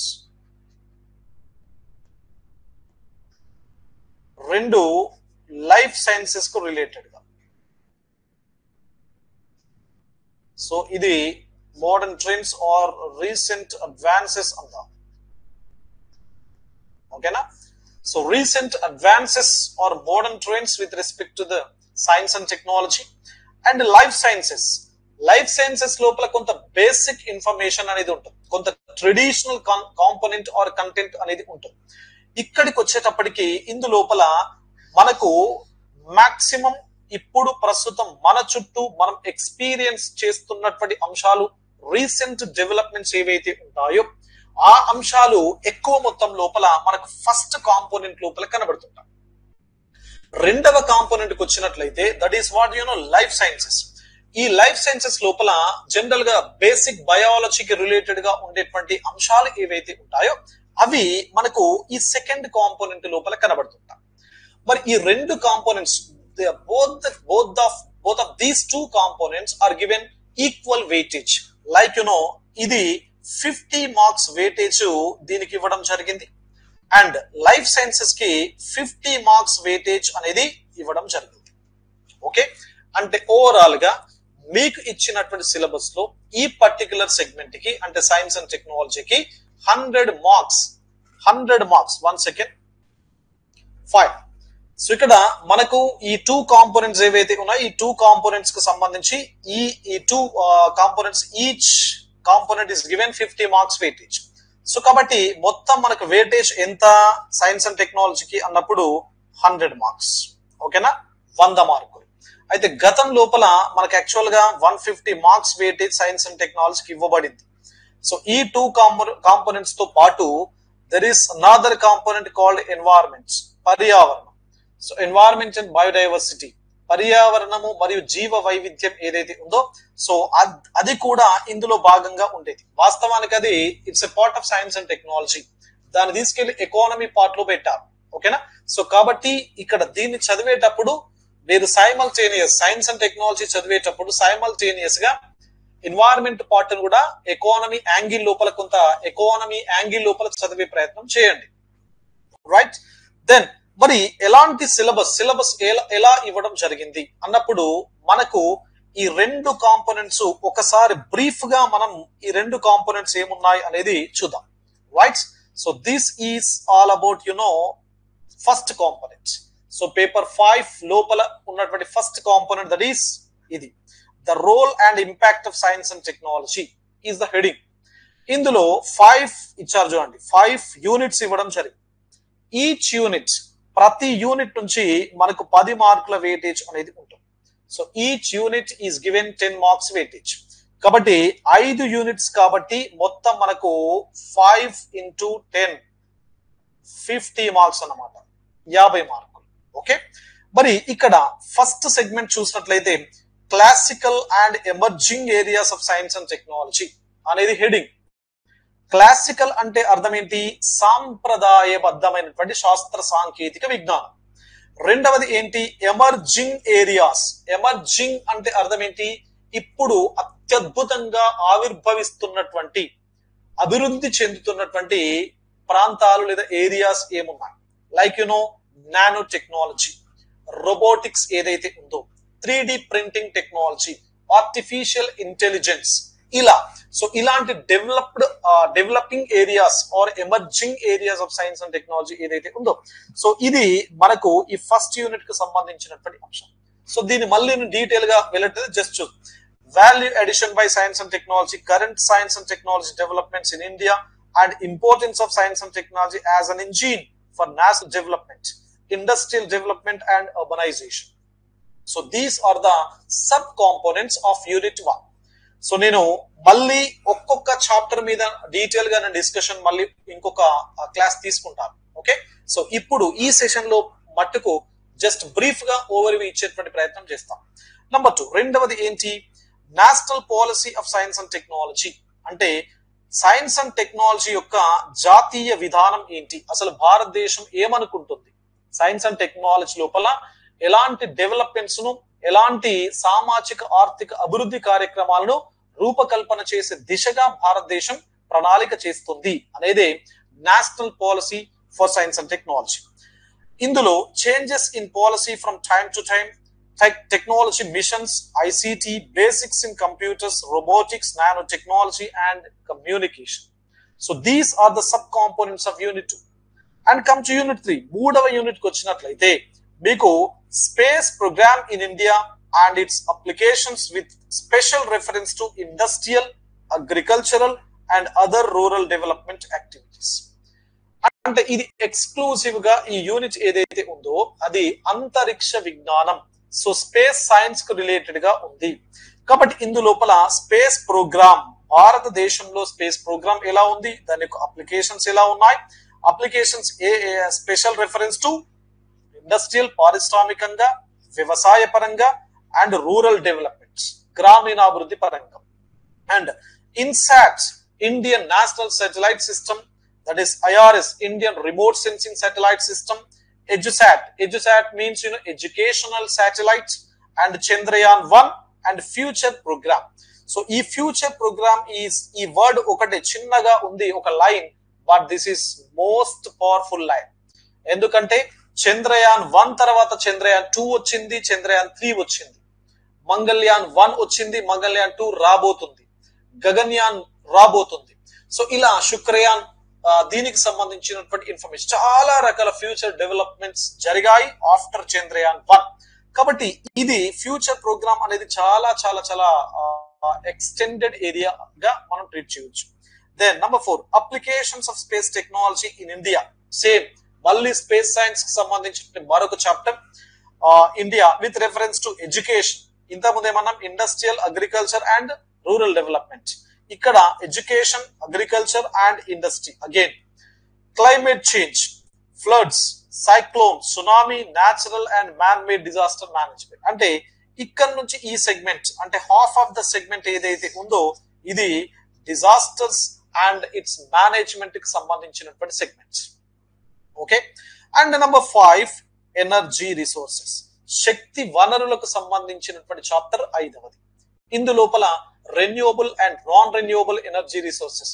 2 లైఫ్ సైన్సెస్ కు రిలేటెడ్ గా. సో ఇది modern trends or recent advances అంటాం. ఓకేనా, so recent advances or modern trends with respect to the science and technology. And life sciences, life sciences లోపల కొంత బేసిక్ ఇన్ఫర్మేషన్ అనేది ఉంటుంది, కొంత ట్రెడిషనల్ కాంపోనెంట్ ఆర్ కంటెంట్ అనేది ఉంటుంది. ఇక్కడికి వచ్చేటప్పటికి ఇందు లోపల మనకు మాక్సిమం ఇప్పుడు ప్రస్తుతం మన చుట్టూ మనం ఎక్స్పీరియన్స్ చేస్తున్నటువంటి అంశాలు, రీసెంట్ డెవలప్మెంట్స్ ఏవైతే ఉంటాయో ఆ అంశాలు ఎక్కువ మొత్తం లోపల మనకు ఫస్ట్ కాంపోనెంట్ లోపల కనబడుతుంటాయి. రెండవ కాంపోనెంట్ కి వచ్చినట్లయితే that is what you know, life sciences. ఈ లైఫ్ సైన్సెస్ లోపల జనరల్ గా బేసిక్ బయాలజీకి రిలేటెడ్ గా ఉండేటువంటి అంశాలు ఏవైతే ఉంటాయో అవి మనకు ఈ సెకండ్ కాంపోనెంట్ లోపల కనబడుతుంటాయి. మరి ఈ 2 components both of these 2 components are given equal weightage. Like you know, ఇది 50 మార్క్స్ వెయిటేజ్ దీనికి ఇవ్వడం జరిగింది అండ్ లైఫ్ సైన్సెస్ కి 50 మార్క్స్ వెయిటేజ్ అనేది ఇవ్వడం జరిగింది. ఓకే, అంటే ఓవరాల్ గా మీకు ఇచ్చినటువంటి సిలబస్ లో ఈ పర్టికులర్ సెగ్మెంట్ కి అంటే సైన్స్ అండ్ టెక్నాలజీకి 100 మార్క్స్. 1 సెకండ్ 5. సో ఇక్కడ మనకు ఈ 2 కాంపోనెంట్స్ ఏవైతే ఉన్నాయో ఈ 2 కాంపోనెంట్స్ కు సంబంధించి ఈ 2 components each component is given 50 marks weightage. So కాబట్టి మొత్తం మనకు వెయిటేజ్ ఎంత సైన్స్ అండ్ టెక్నాలజీకి అన్నప్పుడు 100 మార్క్స్. ఓకేనా, 100 మార్కులు. అయితే గతం లోపల మనకు యాక్చువల్ గా 150 మార్క్స్ వెయిటేజ్ సైన్స్ అండ్ టెక్నాలజీకి ఇవ్వబడింది. సో ఈ 2 కాంపోనెంట్స్ తో పాటు there is another component called environments, పర్యావరణం. సో ఎన్వైరన్మెంట్ అండ్ బయోడైవర్సిటీ, పర్యావరణము మరియు జీవ వైవిధ్యం ఏదైతే ఉందో సో అది కూడా ఇందులో భాగంగా ఉండేది. వాస్తవానికి అది it's a part of science and technology. దాన్ని తీసుకెళ్లి ఎకానమీ పార్ట్ లో పెట్టారు. ఓకేనా, సో కాబట్టి ఇక్కడ దీన్ని చదివేటప్పుడు మీరు సైమల్టేనియస్ సైన్స్ అండ్ టెక్నాలజీ చదివేటప్పుడు సైమల్టేనియస్ గా ఎన్వైరన్మెంట్ పార్ట్ కూడా ఎకానమీ యాంగిల్ లోపల కొంత ఎకానమీ యాంగిల్ లోపల చదివే ప్రయత్నం చేయండి. రైట్, దెన్ మరి ఎలాంటి సిలబస్ ఎలా ఇవ్వడం జరిగింది అన్నప్పుడు మనకు ఈ 2 కాంపోనెంట్స్ ఒకసారి బ్రీఫ్ గా మనం ఈ 2 కాంపోనెంట్స్ ఏమున్నాయి అనేది చూద్దాం. Right, so this is all about you know first component. So paper 5 లోపల ఉన్నటువంటి ఫస్ట్ కాంపోనెంట్ దట్ ఈస్ ఇది, the role and impact of science and technology is the heading. ఇందులో 5 ఇచ్చారు చూడండి, 5 యూనిట్స్ ఇవ్వడం జరిగింది. ఈచ్ యూనిట్ ప్రతి యూనిట్ నుంచి మనకు 10 మార్కుల వెయిటేజ్ అనేది ఉంటుంది. So each unit is given 10 marks weightage. కాబట్టి 5 యూనిట్స్ కాబట్టి మొత్తం మనకు 5 into 10 50 మార్క్స్ అన్నమాట. 50 మార్కులు. ఓకే, మరి ఇక్కడ ఫస్ట్ సెగ్మెంట్ చూసినట్లయితే classical and emerging areas of science and technology అనేది హెడింగ్. క్లాసికల్ అంటే అర్థం ఏంటి? సాంప్రదాయబద్ధమైనటువంటి శాస్త్ర సాంకేతిక విజ్ఞానం. రెండవది ఏంటి? Emerging areas. ఎమర్జింగ్ అంటే అర్థం ఏంటి? ఇప్పుడు అత్యద్భుతంగా ఆవిర్భవిస్తున్నటువంటి, అభివృద్ధి చెందుతున్నటువంటి ప్రాంతాలు లేదా ఏరియాస్ ఏమున్నాయి? లైక్ నానో టెక్నాలజీ, రోబోటిక్స్ ఏదైతే ఉందో, 3D printing technology, artificial intelligence, ఇలా. సో ఇలాంటి developing areas or emerging areas of science and technology ఏదైతే ఉందో, సో ఇది మనకు ఈ ఫస్ట్ యూనిట్ కు సంబంధించినటువంటి అంశం. సో దీన్ని మళ్ళీ డీటెయిల్ గా వెళ్ళట్లేదు, జస్ట్ చూద్దాం. Value addition by science and technology, current science and technology developments in India and importance of science and technology as an engine for national development, industrial development and urbanisation. So these are the sub components of unit 1. సో నేను మళ్ళీ ఒక్కొక్క chapter మీద detail గా నేను discussion మళ్ళీ ఇంకొక class తీసుకుంటాను. ఓకే, సో ఇప్పుడు ఈ సెషన్ లో మట్టుకు జస్ట్ బ్రీఫ్ గా ఓవర్ వ్యూ ఇచ్చేటువంటి ప్రయత్నం చేస్తాం. నంబర్ 2, రెండవది ఏంటి? National policy of science and technology. అంటే సైన్స్ అండ్ టెక్నాలజీ యొక్క జాతీయ విధానం ఏంటి? అసలు భారతదేశం ఏమనుకుంటుంది సైన్స్ అండ్ టెక్నాలజీ లోపల ఎలాంటి డెవలప్మెంట్స్ ను, ఎలాంటి సామాజిక ఆర్థిక అభివృద్ధి కార్యక్రమాలను రూపకల్పన చేసే దిశగా భారతదేశం ప్రణాళిక చేస్తుంది అనేదే national policy for science and technology. ఇందులో changes in policy from time to time, technology missions, ICT, basics in computers, robotics, nanotechnology, and communication. So these are the subcomponents of Unit 2. And come to Unit 3. మూడవ unit కి వచ్చినట్లయితే మీకు space programme in India and its applications with special reference to industrial, agricultural, and other rural development activities. అంటే ఇది exclusive గా ఈ unit ఏదైతే ఉందో అది అంతరిక్ష విజ్ఞానం, సో స్పేస్ సైన్స్ కు రిలేటెడ్ గా ఉంది. కాబట్టి ఇందు లోపల స్పేస్ ప్రోగ్రామ్, భారతదేశంలో స్పేస్ ప్రోగ్రామ్ ఎలా ఉంది, దాని యొక్క అప్లికేషన్స్ ఎలా ఉన్నాయి, applications special reference to industrial, పారిశ్రామికంగా, వ్యవసాయ పరంగా, అండ్ రూరల్ డెవలప్మెంట్స్, గ్రామీణాభివృద్ధి పరంగా. And INSAT, Indian National Satellite System, that is IRS, Indian Remote Sensing Satellite System, EduSat means educational satellites, and Chandrayaan-1 and future program. So ee future program is ee word okate chinnaga undi oka line, but this is most powerful line. Endukante Chandrayaan-1 tarvata Chandrayaan-2 ochindi, Chandrayaan-3 ochindi, Mangalyaan-1 ochindi, Mangalyaan-2 rabotundi, Gaganyaan rabotundi. So ila Shukrayaan దీనికి సంబంధించినటువంటి information, చాలా రకాల future developments జరిగాయి after Chandrayaan one. కాబట్టి ఇది future programme అనేది చాలా చాలా చాలా ఎక్స్టెండెడ్ ఏరియాగా మనం ట్రీట్ చేయవచ్చు. Then number 4, applications of space technology in India. Same మళ్ళీ స్పేస్ సైన్స్ కి సంబంధించిన మరొక chapter, India with reference to education. ఇంతకుముందు ఏమన్నాం industrial, agriculture and rural development. ఇక్కడ education, agriculture and industry. Again climate change, floods, cyclone, tsunami, natural and man made disaster management. అంటే ఇక్కడ నుంచి ఈ సెగ్మెంట్, అంటే హాఫ్ ఆఫ్ ద సెగ్మెంట్ ఏదైతే ఉందో ఇది డిజాస్టర్స్ అండ్ ఇట్స్ మేనేజ్మెంట్ కి సంబంధించినటువంటి segments. Okay, and number 5, energy resources, శక్తి వనరులకు సంబంధించినటువంటి చాప్టర్ 5వది. ఇందులోపల renewable and non renewable energy resources,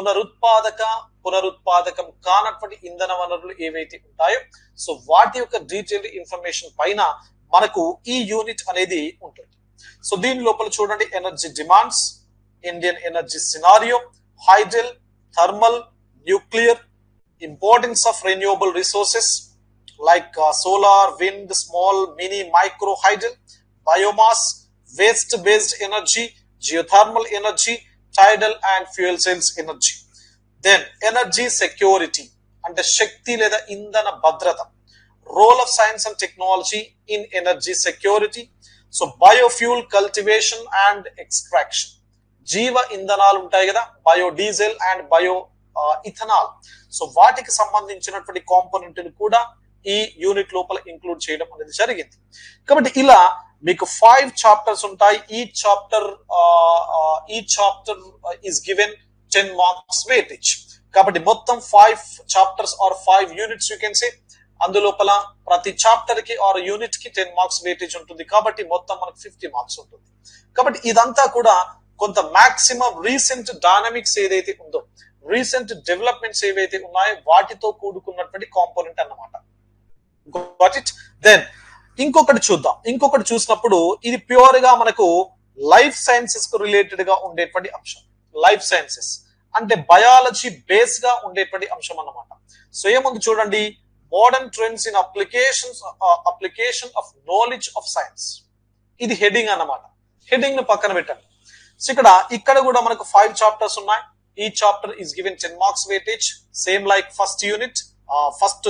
పునరుత్పాదకం కానటువంటి ఇంధన వనరులు ఏవైతే ఉంటాయో, సో వాటి యొక్క డీటెయిల్డ్ ఇన్ఫర్మేషన్ పైన మనకు ఈ యూనిట్ అనేది ఉంటుంది. సో దీని లోపల చూడండి, energy demands, Indian energy scenario, hydel, thermal, nuclear, importance of renewable resources like solar, wind, small, mini, micro hydel, biomass, waste based energy, geothermal energy, tidal and fuel cells energy. Then energy security అంటే శక్తి లేదా ఇంధన భద్రత, role of science and technology in energy security. So biofuel cultivation and extraction, జీవ ఇంధనాలు ఉంటాయి కదా, biodiesel and bio ethanol. So వాటికి సంబంధించినటువంటి కాంపోనెంట్ కూడా ఈ యూనిట్ లోపల ఇంక్లూడ్ చేయడం అనేది జరిగింది. కాబట్టి ఇలా మీకు 5 చాప్టర్స్ ఉంటాయి. ఈ chapter is given 10 marks weightage. కాబట్టి మొత్తం 5 chapters or 5 units you can say. అందులోపల ప్రతి చాప్టర్ కి ఆర్ యూనిట్ కి 10 మార్క్స్ వెయిటేజ్ ఉంటుంది. కాబట్టి మొత్తం మనకు 50 మార్క్స్ ఉంటుంది. కాబట్టి ఇదంతా కూడా కొంత మాక్సిమం రీసెంట్ డైనమిక్స్ ఏదైతే ఉందో, రీసెంట్ డెవలప్మెంట్స్ ఏవైతే ఉన్నాయో వాటితో కూడుకున్నటువంటి కాంపోనెంట్ అన్నమాట. Got it? దెన్ ఇంకొకటి చూద్దాం. ఇంకొకటి చూసినప్పుడు ఇది ప్యూర్ గా మనకు లైఫ్ సైన్సెస్ కు రిలేటెడ్ గా ఉండేటువంటి అంశం. లైఫ్ సైన్సెస్ అంటే బయాలజీ బేస్ గా ఉండేటువంటి అంశం అన్నమాట. సో ఏముంది చూడండి, modern trends in application of knowledge of science. ఇది హెడింగ్ అన్నమాట. హెడింగ్ ను పక్కన పెట్టండి. సో ఇక్కడ కూడా మనకు 5 చాప్టర్స్ ఉన్నాయి. ఈ chapter is given 10 marks weightage, same like first unit, first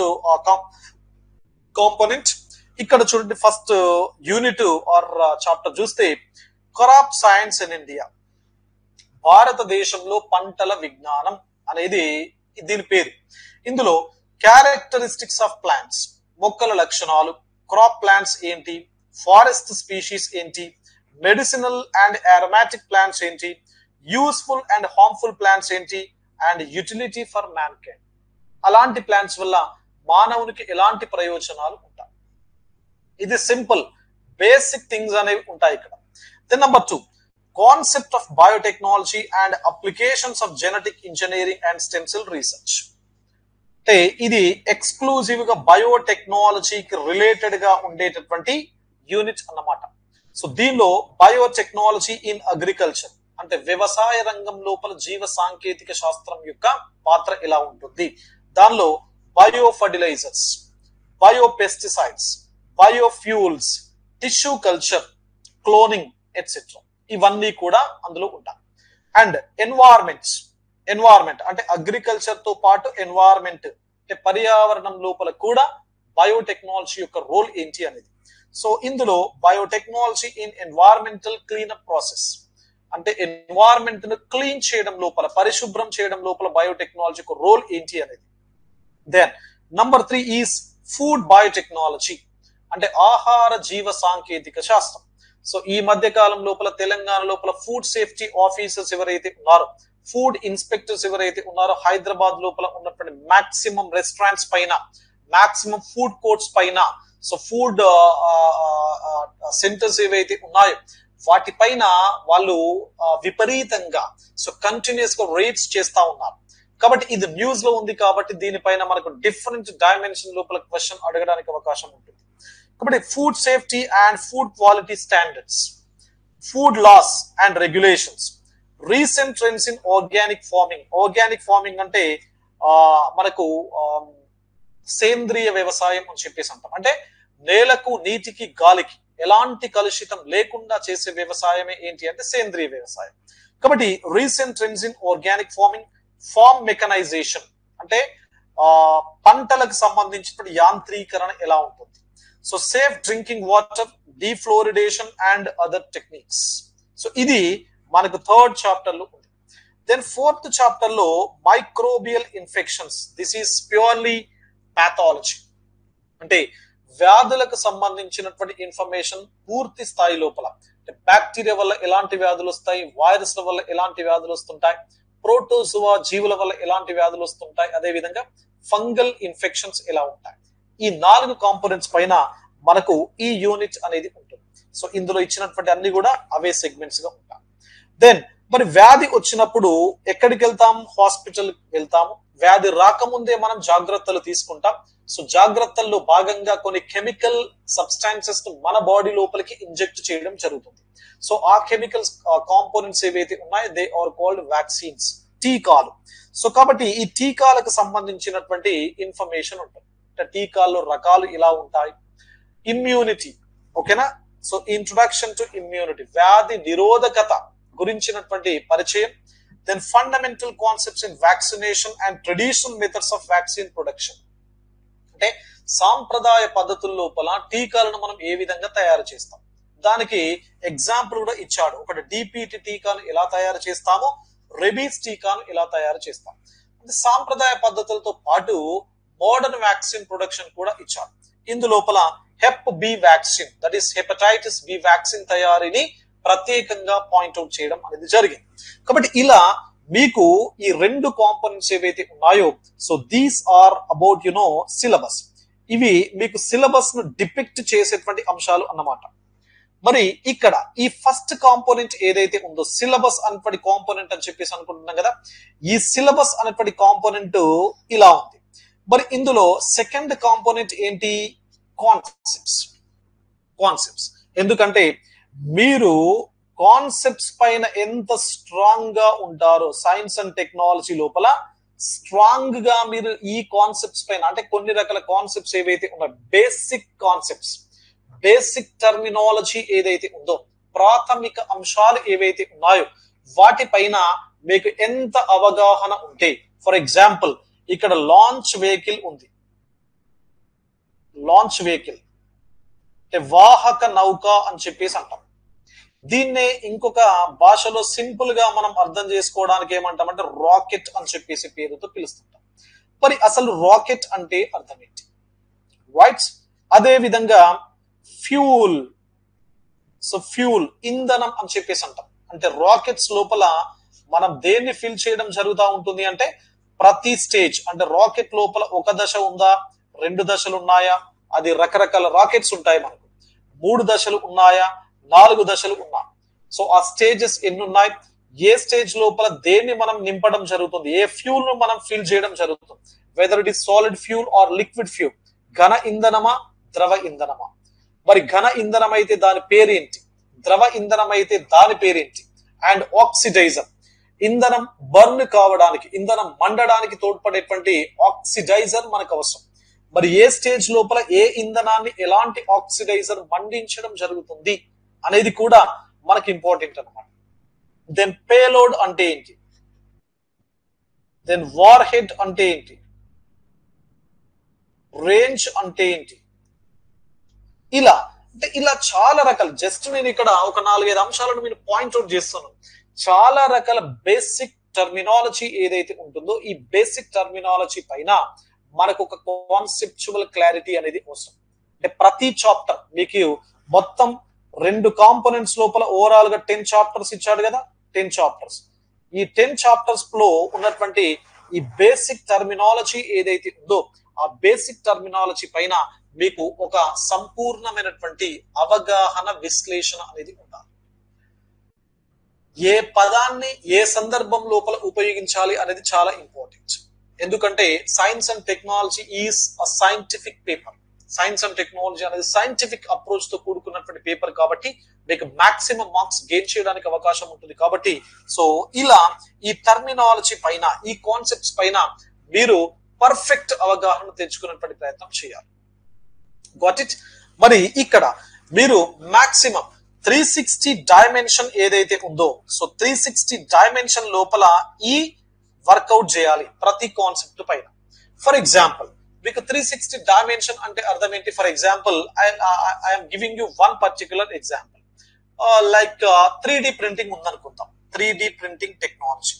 component. ఇక్కడ చూడండి, ఫస్ట్ యూనిట్ ఆర్ చాప్టర్ చూస్తే క్రాప్ సైన్స్ ఇన్ ఇండియా, భారతదేశంలో పంటల విజ్ఞానం అనేది దీని పేరు. ఇందులో క్యారెక్టరిస్టిక్స్ ఆఫ్ ప్లాంట్స్, మొక్కల లక్షణాలు, క్రాప్ ప్లాంట్స్ ఏంటి, ఫారెస్ట్ స్పీషీస్ ఏంటి, మెడిసినల్ అండ్ అరోమాటిక్ ప్లాంట్స్ ఏంటి, యూస్ఫుల్ అండ్ హార్మ్ఫుల్ ప్లాంట్స్ ఏంటి, and utility for mankind. అలాంటి ప్లాంట్స్ వల్ల మానవునికి ఎలాంటి ప్రయోజనాలు ఉంటాయి. ఇది సింపుల్ బేసిక్ థింగ్స్ అనేవి ఉంటాయి ఇక్కడ. Then number 2, concept of biotechnology and applications of genetic engineering and stem cell research. అంటే ఇది ఎక్స్క్లూజివ్ గా బయోటెక్నాలజీకి రిలేటెడ్ గా ఉండేటటువంటి యూనిట్ అన్నమాట. సో దీనిలో బయోటెక్నాలజీ ఇన్ అగ్రికల్చర్ అంటే వ్యవసాయ రంగం లోపల జీవ సాంకేతిక శాస్త్రం యొక్క పాత్ర ఎలా ఉంటుంది, దానిలో bio fertilisers, bio pesticides, biofuels, tissue culture, cloning etcetera, ఇవన్నీ కూడా అందులో ఉంటాయి. అండ్ ఎన్వైర్మెంట్ అంటే అగ్రికల్చర్ తో పాటు ఎన్వైర్మెంట్ అంటే పర్యావరణం లోపల కూడా బయోటెక్నాలజీ యొక్క రోల్ ఏంటి అనేది. సో ఇందులో biotechnology in environmental cleanup process అంటే ఎన్వైర్మెంట్ ను క్లీన్ చేయడం లోపల, పరిశుభ్రం చేయడం లోపల బయోటెక్నాలజీ యొక్క రోల్ ఏంటి అనేది. Then number 3 is food biotechnology అంటే ఆహార జీవ సాంకేతిక శాస్త్రం. సో ఈ మధ్య కాలం లోపల తెలంగాణ లోపల ఫుడ్ సేఫ్టీ ఆఫీసర్స్ ఎవరైతే ఉన్నారో, ఫుడ్ ఇన్స్పెక్టర్స్ ఎవరైతే ఉన్నారో, హైదరాబాద్ లోపల ఉన్నటువంటి మాక్సిమం రెస్టారెంట్స్ పైన, మాక్సిమం ఫుడ్ కోర్ట్స్ పైన, సో ఫుడ్ సెంటర్స్ ఏవైతే ఉన్నాయో వాటిపైన వాళ్ళు విపరీతంగా సో కంటిన్యూస్ గా రేట్స్ చేస్తా ఉన్నారు. కాబట్టి ఇది న్యూస్ లో ఉంది కాబట్టి దీనిపైన మనకు డిఫరెంట్ డైమెన్షన్ లోపల క్వశ్చన్ అడగడానికి అవకాశం ఉంటుంది. కాబట్టి food safety and food quality standards, food laws and regulations, recent trends in organic farming. Organic farming అంటే మనకు సేంద్రియ వ్యవసాయం అని చెప్పేసి అంటాం. అంటే నేలకు, నీటికి, గాలికి ఎలాంటి కలుషితం లేకుండా చేసే వ్యవసాయమే ఏంటి అంటే సేంద్రియ వ్యవసాయం. కాబట్టి recent trends in organic farming, farm mechanisation అంటే పంటలకు సంబంధించిన యాంత్రీకరణ ఎలా ఉంటుంది. So safe drinking water, defluoridation and other techniques. So ఇది మనకు 3rd చాప్టర్ లో ఉంది. దెన్ 4th చాప్టర్ లో microbial infections. This is purely pathology అంటే వ్యాధులకు సంబంధించినటువంటి ఇన్ఫర్మేషన్ పూర్తి స్థాయి లోపల. బ్యాక్టీరియా వల్ల ఎలాంటి వ్యాధులు వస్తాయి, వైరస్ల వల్ల ఎలాంటి వ్యాధులు వస్తుంటాయి, ప్రోటోజువా జీవుల వల్ల ఎలాంటి వ్యాధులు వస్తుంటాయి, అదే విధంగా ఫంగల్ ఇన్ఫెక్షన్స్ ఎలా ఉంటాయి. ఈ 4 కాంపోనెంట్స్ పైన మనకు ఈ యూనిట్ అనేది ఉంటుంది. సో ఇందులో ఇచ్చినటువంటి అన్ని కూడా అవే సెగ్మెంట్స్ గా ఉంటాయి. దెన్ మరి వ్యాధి వచ్చినప్పుడు ఎక్కడికి వెళ్తాం? హాస్పిటల్ వెళ్తాము. వ్యాధి రాకముందే మనం జాగ్రత్తలు తీసుకుంటాం. సో జాగ్రత్తల్లో భాగంగా కొన్ని కెమికల్ సబ్స్టాన్సెస్ మన బాడీ లోపలికి ఇంజెక్ట్ చేయడం జరుగుతుంది. సో ఆ కెమికల్స్ కాంపోనెంట్స్ ఏవైతే ఉన్నాయో దే ఆర్ కాల్డ్ వ్యాక్సిన్స్, టీకాలు. సో కాబట్టి ఈ టీకాలకు సంబంధించినటువంటి ఇన్ఫర్మేషన్ ఉంటుంది. టీకాల్లో రకాలు ఇలా ఉంటాయి. ఇమ్యూనిటీ, ఓకేనా. సో ఇంట్రొడక్షన్ టు ఇమ్యూనిటీ, వ్యాధి నిరోధకత గురించినటువంటి పరిచయం. Then fundamental concepts in vaccination and traditional methods of vaccine production అంటే సాంప్రదాయ పద్ధతుల లోపల టీకాలను మనం ఏ విధంగా తయారు చేస్తాం, దానికి ఎగ్జాంపుల్ కూడా ఇచ్చాడు. ఒకటి డిపిటి టీకాను ఎలా తయారు చేస్తామో, రెబీస్ టీకాను ఎలా తయారు చేస్తాం. అంటే సాంప్రదాయ పద్ధతులతో పాటు మోడర్న్ వ్యాక్సిన్ ప్రొడక్షన్ కూడా ఇచ్చారు. ఇందులోపల hep B vaccine, that is hepatitis B vaccine తయారీని ప్రత్యేకంగా పాయింట్అవుట్ చేయడం అనేది జరిగింది. కాబట్టి ఇలా మీకు ఈ 2 కాంపోనెంట్స్ ఏవైతే ఉన్నాయో, so these are about syllabus. ఇవి మీకు సిలబస్ ను డిపిక్ట్ చేసేటువంటి అంశాలు అన్నమాట. మరి ఇక్కడ ఈ ఫస్ట్ కాంపోనెంట్ ఏదైతే ఉందో సిలబస్ అనేటువంటి కాంపోనెంట్ అని చెప్పేసి అనుకుంటున్నాం కదా, ఈ సిలబస్ అనేటువంటి కాంపోనెంట్ ఇలా ఉంది. మరి ఇందులో సెకండ్ కాంపోనెంట్ ఏంటి? కాన్సెప్ట్స్. ఎందుకంటే మీరు కాన్సెప్ట్స్ పైన ఎంత స్ట్రాంగ్ గా ఉంటారో సైన్స్ అండ్ టెక్నాలజీ లోపల స్ట్రాంగ్ గా మీరు ఈ కాన్సెప్ట్స్ పైన, అంటే కొన్ని రకాల కాన్సెప్ట్స్ ఏవైతే ఉన్నాయో, బేసిక్ కాన్సెప్ట్స్, బేసిక్ టర్మినాలజీ ఏదైతే ఉందో, ప్రాథమిక అంశాలు ఏవైతే ఉన్నాయో వాటిపైన మీకు ఎంత అవగాహన ఉంటే, ఫర్ ఎగ్జాంపుల్ ఇక్కడ లాంచ్ వెహికల్ ఉంది, లాంచ్ వెహికల్ అంటే వాహక నౌక అని చెప్పేసి అంటాం. దీన్నే ఇంకొక భాషలో సింపుల్ గా మనం అర్థం చేసుకోవడానికి ఏమంటామంటే రాకెట్ అని చెప్పేసి పేరుతో పిలుస్తుంటాం. మరి అసలు రాకెట్ అంటే అర్థం ఏంటి? రైట్. అదే విధంగా ఫ్యూల్, సో ఫ్యూల్ ఇంధనం అని చెప్పేసి అంటాం. అంటే రాకెట్స్ లోపల మనం దేన్ని ఫిల్ చేయడం జరుగుతూ ఉంటుంది అంటే ప్రతి స్టేజ్, అంటే రాకెట్ లోపల ఒక దశ ఉందా, 2 దశలు ఉన్నాయా, అది రకరకాల రాకెట్స్ ఉంటాయి మనకు, 3 దశలు ఉన్నాయా, 4 దశలు ఉన్నా, సో ఆ స్టేజెస్ ఎన్ని ఉన్నాయి, ఏ స్టేజ్ లోపల దేన్ని మనం నింపడం జరుగుతుంది, ఏ ఫ్యూల్ ను మనం ఫిల్ చేయడం జరుగుతుంది, whether it is solid fuel or liquid fuel, ఘన ఇంధనమా ద్రవ ఇంధనమా. మరి ఘన ఇంధనం అయితే దాని పేరేంటి, ద్రవ ఇంధనం అయితే దాని పేరేంటి, అండ్ ఆక్సిడైజర్, ఇంధనం బర్న్ కావడానికి, ఇంధనం మండడానికి తోడ్పడేటువంటి ఆక్సిడైజర్ మనకు అవసరం. మరి ఏ స్టేజ్ లోపల ఏ ఇంధనాన్ని ఎలాంటి ఆక్సిడైజర్ మండించడం జరుగుతుంది అనేది కూడా మనకి ఇంపార్టెంట్ అన్నమాట. దెన్ పేలోడ్ అంటే ఏంటి, దెన్ వార్ హెడ్ అంటే ఏంటి, రేంజ్ అంటే ఏంటి, ఇలా అంటే ఇలా చాలా రకాల, జస్ట్ నేను ఇక్కడ ఒక 4-5 అంశాలను మీరు పాయింట్అవుట్ చేస్తున్నాను. చాలా రకాల బేసిక్ టర్మినాలజీ ఏదైతే ఉంటుందో ఈ బేసిక్ టర్మినాలజీ పైన మనకు ఒక కాన్సెప్చువల్ క్లారిటీ అనేది అవసరం. అంటే ప్రతి చాప్టర్ మీకు మొత్తం 2 కాంపోనెంట్స్ లోపల ఓవరాల్ గా 10 చాప్టర్స్ ఇచ్చాడు కదా, 10 చాప్టర్స్. ఈ 10 చాప్టర్స్ లో ఉన్నటువంటి ఈ బేసిక్ టర్మినాలజీ ఏదైతే ఉందో ఆ బేసిక్ టర్మినాలజీ పైన మీకు ఒక సంపూర్ణమైనటువంటి అవగాహన, విశ్లేషణ అనేది ఉండాలి. ఏ పదాన్ని ఏ సందర్భం లోపల ఉపయోగించాలి అనేది చాలా ఇంపార్టెంట్. ఎందుకంటే science and technology is a scientific paper. Science and technology అనేది సైంటిఫిక్ అప్రోచ్ తో కూడుకున్నటువంటి పేపర్ కాబట్టి మీకు మాక్సిమం మార్క్స్ గెయిన్ చేయడానికి అవకాశం ఉంటుంది. కాబట్టి సో ఇలా ఈ టర్మినాలజీ పైన, ఈ కాన్సెప్ట్స్ పైన మీరు పర్ఫెక్ట్ అవగాహన తెచ్చుకున్నటువంటి ప్రయత్నం చేయాలి. Got it. మరి ఇక్కడ మీరు మాక్సిమం 360 డైమెన్షన్ ఏదైతే ఉందో, సో 360 డైమెన్షన్ లోపల ఈ వర్కౌట్ చేయాలి ప్రతి కాన్సెప్ట్ పైన. ఫర్ ఎగ్జాంపుల్ మీకు 360 డైమెన్షన్ అంటే అర్థం ఏంటి? For example I'm giving you one particular example, like 3D printing ఉందనుకుందాం. 3D ప్రింటింగ్ టెక్నాలజీ,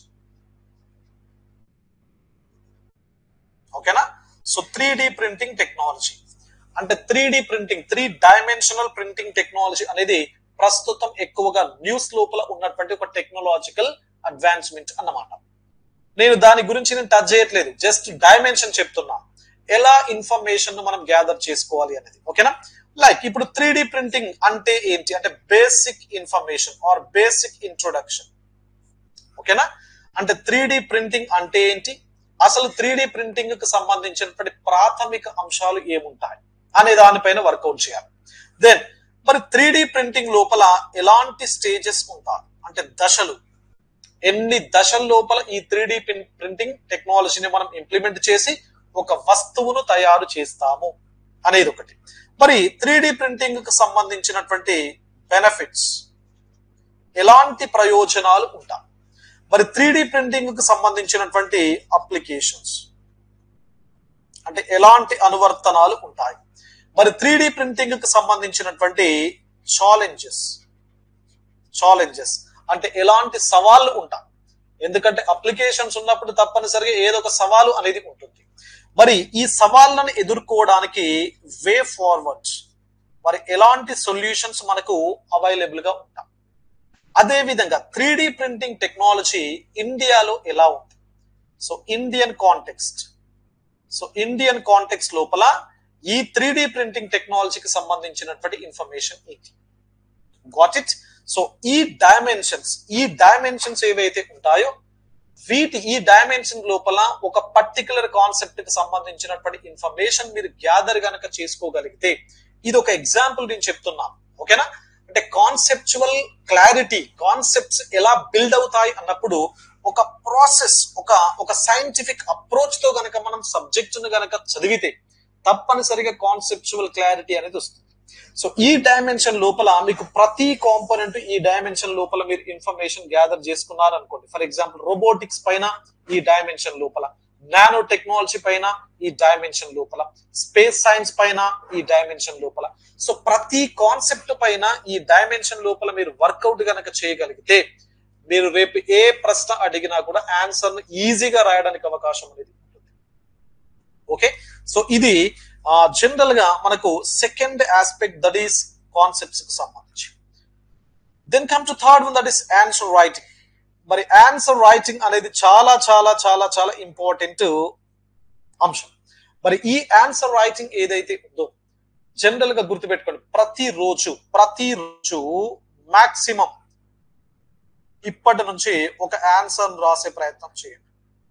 ఓకేనా? సో 3D ప్రింటింగ్ టెక్నాలజీ అంటే 3D printing, 3 dimensional printing technology అనేది ప్రస్తుతం ఎక్కువగా న్యూస్ లోపల ఉన్నటువంటి ఒక టెక్నాలజికల్ అడ్వాన్స్మెంట్ అన్నమాట. నేను దాని గురించి నేను టచ్ చేయట్లేదు, జస్ట్ డైమెన్షన్ చెప్తున్నా, ఎలా ఇన్ఫర్మేషన్ ను మనం గ్యాదర్ చేసుకోవాలి అనేది. ఓకేనా? లైక్ ఇప్పుడు 3D ప్రింటింగ్ అంటే ఏంటి అంటే basic information or basic introduction. ఓకేనా? అంటే 3D ప్రింటింగ్ అంటే ఏంటి, అసలు 3D ప్రింటింగ్ కు సంబంధించినటువంటి ప్రాథమిక అంశాలు ఏముంటాయి అనే దానిపైన వర్కౌట్ చేయాలి. దెన్ మరి 3D ప్రింటింగ్ లోపల ఎలాంటి స్టేజెస్ ఉంటాయి అంటే దశలు, ఎన్ని దశల లోపల ఈ 3D ప్రింటింగ్ టెక్నాలజీని మనం ఇంప్లిమెంట్ చేసి ఒక వస్తువును తయారు చేస్తాము అనేది ఒకటి. మరి 3D ప్రింటింగ్ కు సంబంధించినటువంటి బెనిఫిట్స్, ఎలాంటి ప్రయోజనాలు ఉంటాయి, మరి 3D ప్రింటింగ్ కు సంబంధించినటువంటి అప్లికేషన్స్ అంటే ఎలాంటి అనువర్తనాలు ఉంటాయి, మరి 3D ప్రింటింగ్ కు సంబంధించినటువంటి ఛాలెంజెస్ అంటే ఎలాంటి సవాళ్లు ఉంటాయి. ఎందుకంటే అప్లికేషన్స్ ఉన్నప్పుడు తప్పనిసరిగా ఏదో ఒక సవాలు అనేది ఉంటుంది. మరి ఈ సవాళ్ళను ఎదుర్కోవడానికి వే ఫార్వర్డ్ మరి ఎలాంటి సొల్యూషన్స్ మనకు అవైలబుల్ గా ఉంటాయి. అదే విధంగా 3D ప్రింటింగ్ టెక్నాలజీ ఇండియాలో ఎలా ఉంది? సో ఇండియన్ కాంటెక్స్ట్ లోపల ఈ 3D ప్రింటింగ్ టెక్నాలజీకి సంబంధించినటువంటి ఇన్ఫర్మేషన్ ఇది. Got it? సో ఈ డైమెన్షన్స్ ఏవైతే ఉంటాయో ఈ డైమెన్షన్ లోపల ఒక పర్టికులర్ కాన్సెప్ట్ కి సంబంధించినటువంటి ఇన్ఫర్మేషన్ మీరు గ్యాదర్ గనక చేసుకోగలిగితే, ఇది ఒక ఎగ్జాంపుల్ నేను చెప్తున్నాను, ఓకేనా? అంటే కాన్సెప్చువల్ క్లారిటీ, కాన్సెప్ట్స్ ఎలా బిల్డ్ అవుతాయి అన్నప్పుడు ఒక ప్రాసెస్, ఒక సైంటిఫిక్ అప్రోచ్ తో గనక మనం సబ్జెక్ట్ ను గనక చదివితే తప్పనిసరిగా కాన్సెప్చువల్ క్లారిటీ అనేది వస్తుంది. సో ఈ డైమెన్షన్ లోపల మీకు ప్రతి కాంపోనెంట్ ఈ డైమెన్షన్ లోపల మీరు ఇన్ఫర్మేషన్ గ్యాదర్ చేసుకున్నారు అనుకోండి. ఫర్ ఎగ్జాంపుల్ రోబోటిక్స్ పైన ఈ డైమెన్షన్ లోపల, నానో టెక్నాలజీ పైన ఈ డైమెన్షన్ లోపల, స్పేస్ సైన్స్ పైన ఈ డైమెన్షన్ లోపల. సో ప్రతి కాన్సెప్ట్ పైన ఈ డైమెన్షన్ లోపల మీరు వర్కౌట్ గనక చేయగలిగితే మీరు రేపు ఏ ప్రశ్న అడిగినా కూడా ఆన్సర్ ను ఈజీగా రాయడానికి అవకాశం అనేది ఉంటుంది. ఓకే, సో ఇది జనరల్ గా మనకు second aspect, that is concepts కి సంబంధించి. Then come to third one, that is answer writing. మరి ఆన్సర్ రైటింగ్ అనేది చాలా చాలా చాలా చాలా ఇంపార్టెంట్ అంశం. మరి ఈ ఆన్సర్ రైటింగ్ ఏదైతే ఉందో జనరల్ గా గుర్తుపెట్టుకోండి, ప్రతిరోజు మాక్సిమం ఇప్పటి నుంచి ఒక ఆన్సర్ రాసే ప్రయత్నం చేయండి.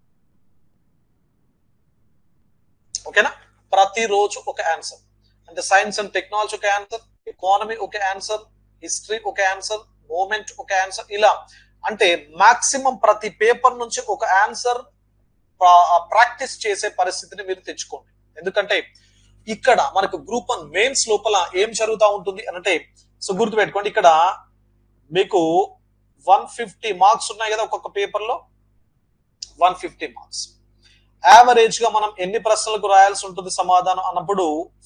ఓకేనా? ప్రతిరోజు ఒక ఆన్సర్. అంటే సైన్స్ అండ్ టెక్నాలజీ ఒక ఆన్సర్, ఎకానమీ ఒక ఆన్సర్, హిస్టరీ ఒక ఆన్సర్, మూమెంట్ ఒక ఆన్సర్, ఇలా అంటే మాక్సిమం ప్రతి పేపర్ నుంచి ఒక ఆన్సర్ ప్రాక్టీస్ చేసే పరిస్థితిని మీరు తెచ్చుకోండి. ఎందుకంటే ఇక్కడ మనకు గ్రూప్ 1 మెయిన్స్ లోపల ఏం జరుగుతూ ఉంటుంది అంటే, సో గుర్తుపెట్టుకోండి, ఇక్కడ మీకు 150 మార్క్స్ ఉన్నాయి కదా ఒక్కొక్క పేపర్ లో, 150 మార్క్స్. యావరేజ్ గా మనం ఎన్ని ప్రశ్నలకు రాయాల్సి ఉంటుంది సమాధానం అన్నప్పుడు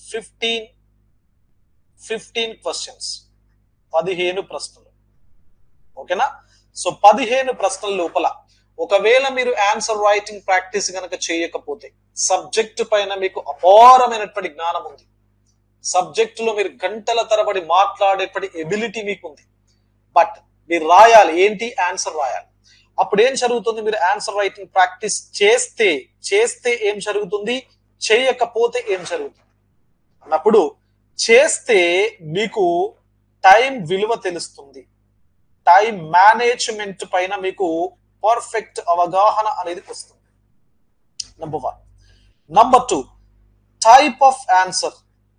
15 క్వశ్చన్స్, 15 ప్రశ్నలు. ఓకేనా? సో 15 ప్రశ్నల లోపల ఒకవేళ మీరు ఆన్సర్ రైటింగ్ ప్రాక్టీస్ గనక చేయకపోతే, సబ్జెక్ట్ పైన మీకు అపారమైనటువంటి జ్ఞానం ఉంది, సబ్జెక్ట్ లో మీరు గంటల తరబడి మాట్లాడేటువంటి ఎబిలిటీ మీకు ఉంది, బట్ మీరు రాయాలి ఏంటి? ఆన్సర్ రాయాలి. అప్పుడు ఏం జరుగుతుంది? మీరు ఆన్సర్ రైటింగ్ ప్రాక్టీస్ చేస్తే ఏం జరుగుతుంది, చేయకపోతే ఏం జరుగుతుంది అన్నప్పుడు, చేస్తే మీకు టైం విలువ తెలుస్తుంది, టైం మేనేజ్మెంట్ పైన మీకు పర్ఫెక్ట్ అవగాహన అనేది వస్తుంది. Number 1. Number 2, type of answer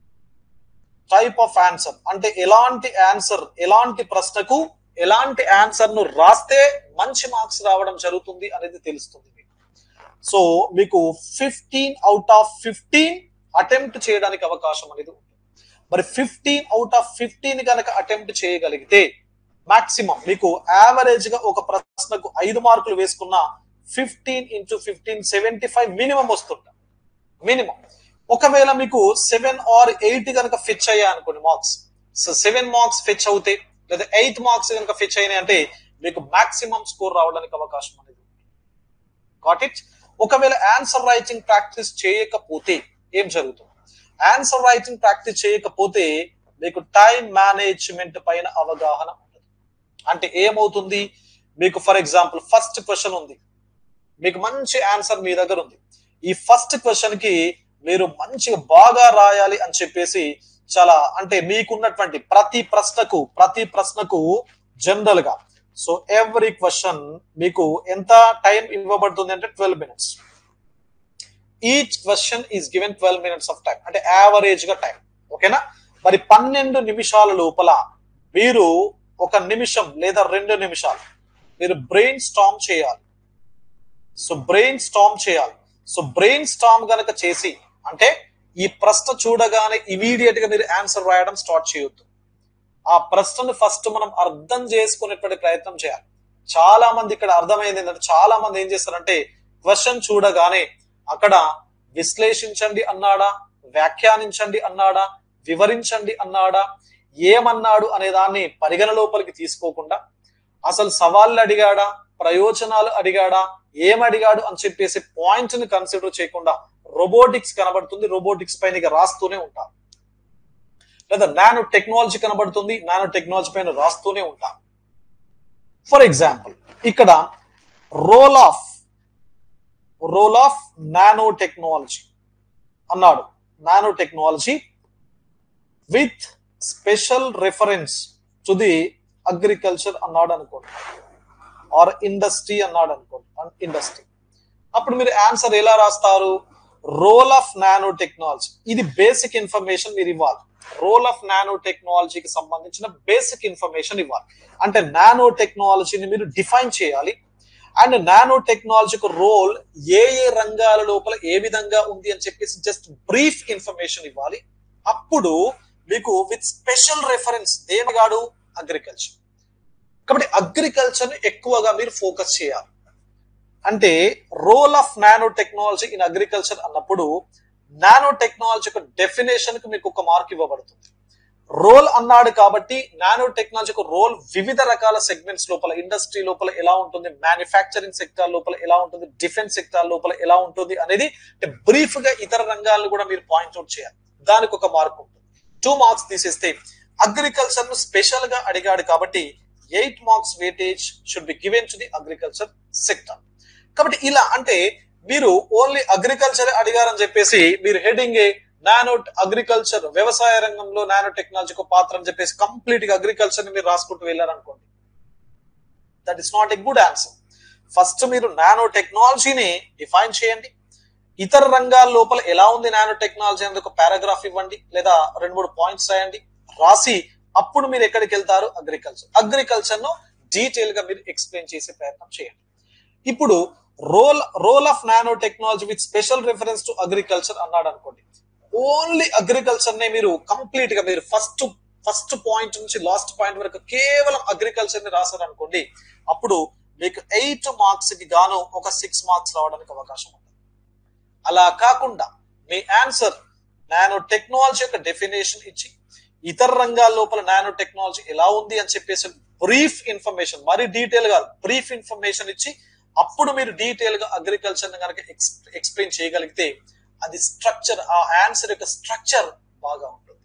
అంటే ఎలాంటి ప్రశ్నకు ఎలాంటి ఆన్సర్ ను రాస్తే మంచి మార్క్స్ రావడం జరుగుతుంది అనేది తెలుస్తుంది మీకు. సో మీకు 15 out of 15 అటెంప్ట్ చేయడానికి అవకాశం అనేది ఉంటుంది. మరి 15 out of 15 కనుక అటెంప్ట్ చేయగలిగితే మాక్సిమం మీకు యావరేజ్ గా ఒక ప్రశ్నకు 5 మార్కులు వేసుకున్న 15 into 15 75 మినిమం వస్తుంటా, మినిమం. ఒకవేళ మీకు 7 or 8 కనుక ఫిచ్ అయ్యా అనుకోండి మార్క్స్, సో 7 మార్క్స్ ఫిచ్ అవుతాయి లేదా 8 మార్క్స్ కనుక ఫిచ్ అయినాయి అంటే మీకు మాక్సిమం స్కోర్ రావడానికి అవకాశం అనేది ఉంది. Got it? ఒకవేళ ఆన్సర్ రైటింగ్ ప్రాక్టీస్ చేయకపోతే ఏం జరుగుతుంది? ఆన్సర్ రైటింగ్ ప్రాక్టీస్ చేయకపోతే మీకు టైం మేనేజ్మెంట్ పైన అవగాహన ఉంటుంది. అంటే ఏమవుతుంది? మీకు ఫర్ ఎగ్జాంపుల్ ఫస్ట్ క్వశ్చన్ ఉంది, మీకు మంచి ఆన్సర్ మీ దగ్గర ఉంది, ఈ ఫస్ట్ క్వశ్చన్ కి మీరు మంచిగా బాగా రాయాలి అని చెప్పేసి చాలా అంటే మీకున్నటువంటి ప్రతి ప్రశ్నకు జనరల్ గా సో ఎవ్రీ క్వశ్చన్ మీకు ఎంత టైం ఇవ్వబడుతుంది అంటే 12 minutes. Each question is given 12 minutes of time, అంటే యావరేజ్ గా టైం. ఓకేనా? మరి 12 నిమిషాల లోపల మీరు 1 నిమిషం లేదా 2 నిమిషాలు మీరు బ్రెయిన్ స్టార్మ్ చేయాలి. సో బ్రెయిన్ స్టార్మ్ గనక చేసి, అంటే ఈ ప్రశ్న చూడగానే ఇమీడియట్ గా మీరు ఆన్సర్ రాయడం స్టార్ట్ చేయొద్దు. ఆ ప్రశ్నను ఫస్ట్ మనం అర్థం చేసుకునేటువంటి ప్రయత్నం చేయాలి. చాలా మంది ఇక్కడ అర్థమైంది ఏంటంటే, చాలా మంది ఏం చేస్తారంటే క్వశ్చన్ చూడగానే అక్కడ విశ్లేషించండి అన్నాడా, వ్యాఖ్యానించండి అన్నాడా, వివరించండి అన్నాడా, ఏమన్నాడు అనే దాన్ని పరిగణ లోపలికి తీసుకోకుండా, అసలు సవాళ్ళు అడిగాడా, ప్రయోజనాలు అడిగాడా, ఏం అడిగాడు అని చెప్పేసి పాయింట్ ని కన్సిడర్ చేయకుండా రోబోటిక్స్ కనబడుతుంది, రోబోటిక్స్ పైన ఇక రాస్తూనే ఉంటారు. లేదా నానో టెక్నాలజీ కనబడుతుంది, నానో టెక్నాలజీ పైన రాస్తూనే ఉంటారు. ఫర్ ఎగ్జాంపుల్ ఇక్కడ రోల్ ఆఫ్ నానో టెక్నాలజీ అన్నాడు. Nano technology with special reference to the agriculture అన్నాడు అనుకోండి, ఆర్ ఇండస్ట్రీ అన్నాడు అనుకోండి, ఇండస్ట్రీ. అప్పుడు మీరు ఆన్సర్ ఎలా రాస్తారు? రోల్ ఆఫ్ నానో టెక్నాలజీ, ఇది బేసిక్ ఇన్ఫర్మేషన్ మీరు ఇవ్వాలి. రోల్ ఆఫ్ నానో టెక్నాలజీకి సంబంధించిన బేసిక్ ఇన్ఫర్మేషన్ ఇవ్వాలి. అంటే నానో టెక్నాలజీని మీరు డిఫైన్ చేయాలి. అండ్ నానో టెక్నాలజీకి రోల్ ఏ ఏ రంగాల లోపల ఏ విధంగా ఉంది అని చెప్పేసి జస్ట్ బ్రీఫ్ ఇన్ఫర్మేషన్ ఇవ్వాలి. అప్పుడు మీకు విత్ స్పెషల్ రెఫరెన్స్ దేనిగాడు అగ్రికల్చర్. కాబట్టి అగ్రికల్చర్ ని ఎక్కువగా మీరు ఫోకస్ చేయాలి. అంటే role of nano technology in agriculture అన్నప్పుడు నానో టెక్నాలజీ యొక్క డెఫినేషన్ కి మీకు ఒక మార్క్ ఇవ్వబడుతుంది. రోల్ అన్నాడు కాబట్టి నానో టెక్నాలజీ యొక్క రోల్ వివిధ రకాల సెగ్మెంట్స్ లోపల, ఇండస్ట్రీ లోపల ఎలా ఉంటుంది, మ్యానుఫ్యాక్చరింగ్ సెక్టార్ లోపల ఎలా ఉంటుంది, డిఫెన్స్ సెక్టార్ లోపల ఎలా ఉంటుంది అనేది బ్రీఫ్ గా ఇతర రంగాలను కూడా మీరు పాయింట్అవుట్ చేయాలి. దానికి ఒక మార్క్ ఉంటుంది. 2 మార్క్స్ తీసేస్తే అగ్రికల్చర్ ను స్పెషల్ గా అడిగాడు కాబట్టి 8 marks weightage should be given to the agriculture sector. కాబట్టి ఇలా అంటే మీరు ఓన్లీ అగ్రికల్చర్ అడిగారని చెప్పేసి మీరు హెడింగ్ నానో అగ్రికల్చర్, వ్యవసాయ రంగంలో నానో టెక్నాలజీకి పాత్ర అని చెప్పేసి కంప్లీట్ గా అగ్రికల్చర్ ని మీరు రాసుకుంటూ వెళ్ళారనుకోండి, that is not a good answer. First మీరు నానో టెక్నాలజీని డిఫైన్ చేయండి. ఇతర రంగాల లోపల ఎలా ఉంది నానో టెక్నాలజీ అనేది ఒక పారాగ్రాఫ్ ఇవ్వండి, లేదా 2-3 పాయింట్స్ రాయండి. రాసి అప్పుడు మీరు ఎక్కడికి వెళ్తారు? అగ్రికల్చర్ ను డీటెయిల్ గా మీరు ఎక్స్ప్లెయిన్ చేసే ప్రయత్నం చేయండి. ఇప్పుడు role of nano technology with special reference to agriculture అన్నాడు అనుకోండి, ఓన్లీ అగ్రికల్చర్ నే మీరు కంప్లీట్ గా మీరు ఫస్ట్ పాయింట్ నుంచి లాస్ట్ పాయింట్ వరకు కేవలం అగ్రికల్చర్ ని రాశారు అనుకోండి, అప్పుడు మీకు 8 మార్క్స్ కి గాను ఒక 6 మార్క్స్ రావడానికి అవకాశం ఉంటుంది. అలా కాకుండా మీ ఆన్సర్ నానో టెక్నాలజీ యొక్క డెఫినేషన్ ఇచ్చి ఇతర రంగాల లోపల నానో టెక్నాలజీ ఎలా ఉంది అని చెప్పేసి బ్రీఫ్ ఇన్ఫర్మేషన్, మరి డీటెయిల్ గా బ్రీఫ్ ఇన్ఫర్మేషన్ ఇచ్చి అప్పుడు మీరు డీటెయిల్ గా అగ్రికల్చర్ ని కనుక ఎక్స్ప్లెయిన్ చేయగలిగితే అది స్ట్రక్చర్, ఆ ఆన్సర్ యొక్క స్ట్రక్చర్ బాగా ఉంటుంది.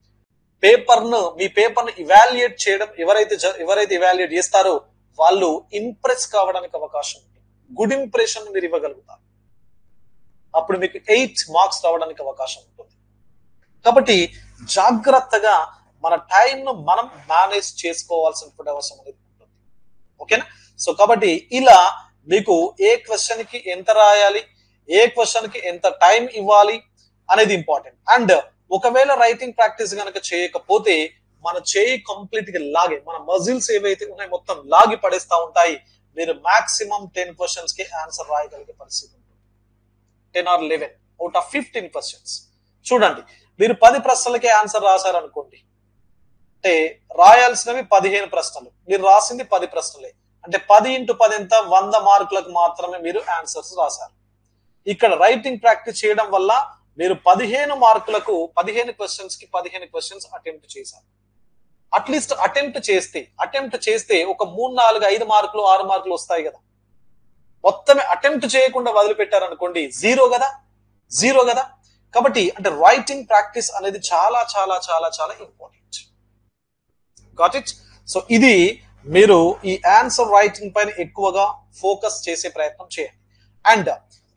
మీ పేపర్ ను ఇవాల్యుయేట్ చేయడం ఎవరైతే ఇవాల్యుయేట్ చేస్తారో వాళ్ళు ఇంప్రెస్ కావడానికి అవకాశం ఉంది. గుడ్ ఇంప్రెషన్ మీరు ఇవ్వగలుగుతారు. అప్పుడు మీకు 8 మార్క్స్ రావడానికి అవకాశం ఉంటుంది. కాబట్టి జాగ్రత్తగా మన టైం ను మనం మేనేజ్ చేసుకోవాల్సిన అవసరం అనేది ఉంటుంది. ఓకేనా? సో కాబట్టి ఇలా మీకు ఏ క్వశ్చన్ కి ఎంత రాయాలి, ఏ క్వశ్చన్ కి ఎంత టైం ఇవ్వాలి అనేది ఇంపార్టెంట్. అండ్ ఒకవేళ రైటింగ్ ప్రాక్టీస్ కనుక చేయకపోతే మన చేయి కంప్లీట్ గా లాగే, మన మజిల్స్ ఏవైతే ఉన్నాయి మొత్తం లాగి పడేస్తా ఉంటాయి. మీరు మాక్సిమం 10 క్వశ్చన్స్ కి ఆన్సర్ రాయగలిగే పరిస్థితి ఉంటుంది. 10 or 11 out of 15 questions. చూడండి, మీరు 10 ప్రశ్నలకే ఆన్సర్ రాశారనుకోండి, అంటే రాయాల్సినవి 15 ప్రశ్నలు, మీరు రాసింది 10 ప్రశ్నలే, అంటే 10 into 10 ఎంత? 100 మార్కులకు మాత్రమే మీరు ఆన్సర్స్ రాశారు. ఇక్కడ రైటింగ్ ప్రాక్టీస్ చేయడం వల్ల మీరు 15 మార్కులకు 15 క్వశ్చన్స్ కి 15 క్వశ్చన్స్ అటెంప్ట్ చేశారు. అట్లీస్ట్ అటెంప్ట్ చేస్తే ఒక 3, 4, 5 మార్కులు 6 మార్కులు వస్తాయి కదా. మొత్తమే అటెంప్ట్ చేయకుండా వదిలిపెట్టారనుకోండి జీరో కదా. కాబట్టి అంటే రైటింగ్ ప్రాక్టీస్ అనేది చాలా చాలా చాలా చాలా ఇంపార్టెంట్. Got it? సో ఇది మీరు ఈ ఆన్సర్ రైటింగ్ పైన ఎక్కువగా ఫోకస్ చేసే ప్రయత్నం చేయండి. అండ్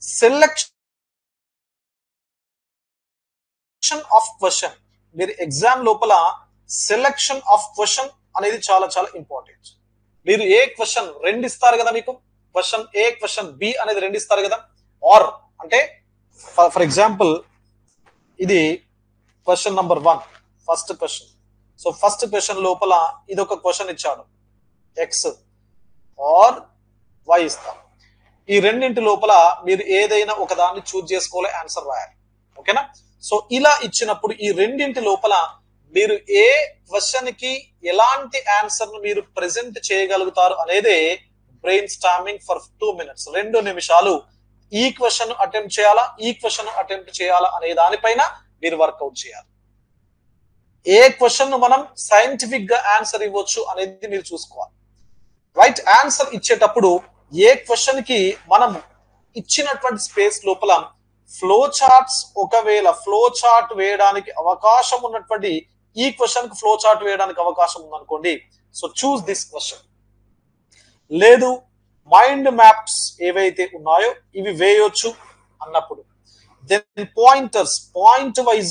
సెలెక్షన్ ఆఫ్ క్వశ్చన్, మీరు ఎగ్జామ్ లోపల సెలెక్షన్ ఆఫ్ క్వశ్చన్ అనేది చాలా చాలా ఇంపార్టెంట్. మీరు ఏ క్వశ్చన్ 2 ఇస్తారు కదా, మీకు క్వశ్చన్ ఏ క్వశ్చన్ బి అనేది 2 ఇస్తారు కదా. ఆర్ అంటే ఫర్ ఎగ్జాంపుల్ ఇది question number 1 first question. So first question లోపల ఇది ఒక క్వశ్చన్ ఇచ్చాడు, ఎక్స్ ఆర్ వై ఇస్తాం. ఈ రెండింటి లోపల మీరు ఏదైనా ఒక దాన్ని చూజ్ చేసుకోవాలి, ఆన్సర్ రాయాలి. ఓకేనా? సో ఇలా ఇచ్చినప్పుడు ఈ రెండింటి లోపల మీరు ఏ క్వశ్చన్ కి ఎలాంటి ఆన్సర్ ను మీరు ప్రెజెంట్ చేయగలుగుతారు అనేదే బ్రెయిన్ స్టార్మింగ్ ఫర్ 2 minutes, 2 నిమిషాలు. ఈ క్వశ్చన్ అటెంప్ట్ చేయాలా అనే దానిపైన మీరు వర్కౌట్ చేయాలి. ఏ క్వశ్చన్ ను మనం సైంటిఫిక్ గా ఆన్సర్ ఇవ్వచ్చు అనేది మీరు చూసుకోవాలి. రైట్ ఆన్సర్ ఇచ్చేటప్పుడు ఏ క్వశ్చన్ కి మనం ఇచ్చినటువంటి స్పేస్ లోపల ఫ్లో చార్ట్స్, ఒకవేళ ఫ్లో చార్ట్ వేయడానికి అవకాశం ఉన్నటువంటి ఈ క్వశ్చన్ కి ఫ్లో చార్ట్ వేయడానికి అవకాశం ఉందనుకోండి, సో చూస్ దిస్ క్వశ్చన్. లేదు మైండ్ మ్యాప్స్ ఏవైతే ఉన్నాయో ఇవి వేయొచ్చు అన్నప్పుడు దెన్ పాయింట్ వైజ్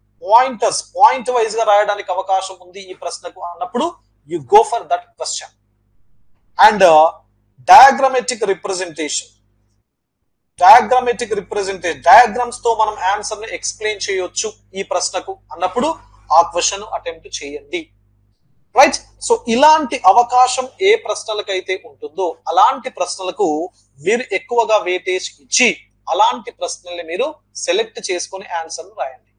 గా రాయడానికి అవకాశం ఉంది ఈ ప్రశ్నకు అన్నప్పుడు you go for that question. And diagrammatic representation, diagrams తో మనం ఆన్సర్ ని ఎక్స్ప్లెయిన్ చేయొచ్చు ఈ ప్రశ్నకు అన్నప్పుడు ఆ క్వశ్చన్ అటెంప్ట్ చేయండి. రైట్. సో ఇలాంటి అవకాశం ఏ ప్రశ్నలకైతే ఉంటుందో అలాంటి ప్రశ్నలకు మీరు ఎక్కువగా వెయిటేజ్ ఇచ్చి అలాంటి ప్రశ్నల్ని మీరు సెలెక్ట్ చేసుకొని ఆన్సర్ రాయండి.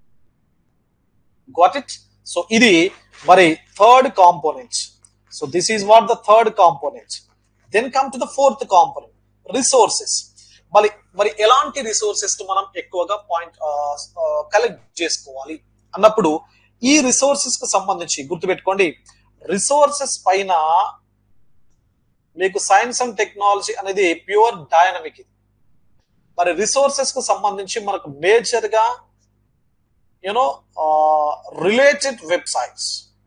Got it? సో ఇది మరి third component. So this is what the third component. Then come to the fourth component, resources. మరి ఎలాంటి రిసోర్సెస్ మనం ఎక్కువగా కలెక్ట్ చేసుకోవాలి అన్నప్పుడు ఈ రిసోర్సెస్ కు సంబంధించి గుర్తుపెట్టుకోండి, రిసోర్సెస్ పైన మీకు సైన్స్ అండ్ టెక్నాలజీ అనేది ప్యూర్ డైనమిక్. మరి రిసోర్సెస్ కు సంబంధించి మనకు మేజర్ గా రిలేటెడ్ వెబ్సైట్స్,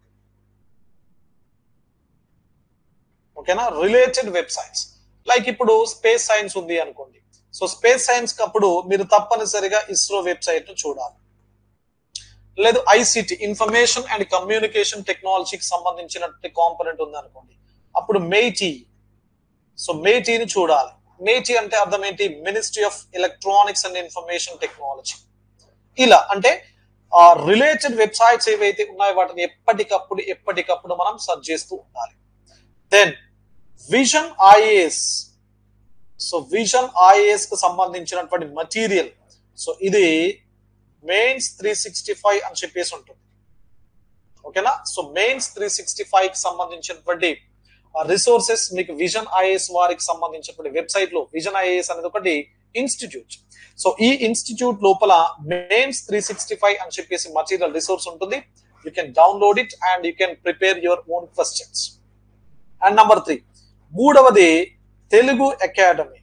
ఓకేనా, రిలేటెడ్ వెబ్సైట్స్. లైక్ ఇప్పుడు స్పేస్ సైన్స్ ఉంది అనుకోండి, సో స్పేస్ సైన్స్ కప్పుడు మీరు తప్పనిసరిగా ఇస్రో వెబ్సైట్ ను చూడాలి. లేదు ఐసిటి, ఇన్ఫర్మేషన్ అండ్ కమ్యూనికేషన్ టెక్నాలజీకి సంబంధించినటువంటి కాంపోనెంట్ ఉంది అనుకోండి, అప్పుడు మెయిటీ, సో మెయిటీని చూడాలి. మెయిటీ అంటే అర్థం ఏంటి? Ministry of electronics and information technology. ఇలా అంటే రిలేటెడ్ వెబ్సైట్స్ ఏవైతే ఉన్నాయో వాటిని ఎప్పటికప్పుడు మనం సర్చ్ చేస్తూ ఉండాలి. Then vision IAS, so vision IAS కు సంబంధించినటువంటి మటీరియల్, సో ఇది మెయిన్స్ 365 అని చెప్పేసి ఉంటుంది, ఓకేనా. సో మెయిన్స్ 365 కి సంబంధించినటువంటి రిసోర్సెస్ మీకు విజన్ ఐఏఎస్ వారికి సంబంధించినటువంటి వెబ్సైట్ లో, విజన్ ఐఏఎస్ అనేది ఒకటి ఇన్స్టిట్యూట్. సో ఈ ఇన్స్టిట్యూట్ లోపల మెయిన్స్ 365 అని చెప్పేసి మటీరియల్ రిసోర్స్ ఉంటుంది. You can download it and you can prepare your own questions. And number 3, మూడవది తెలుగు అకాడమీ,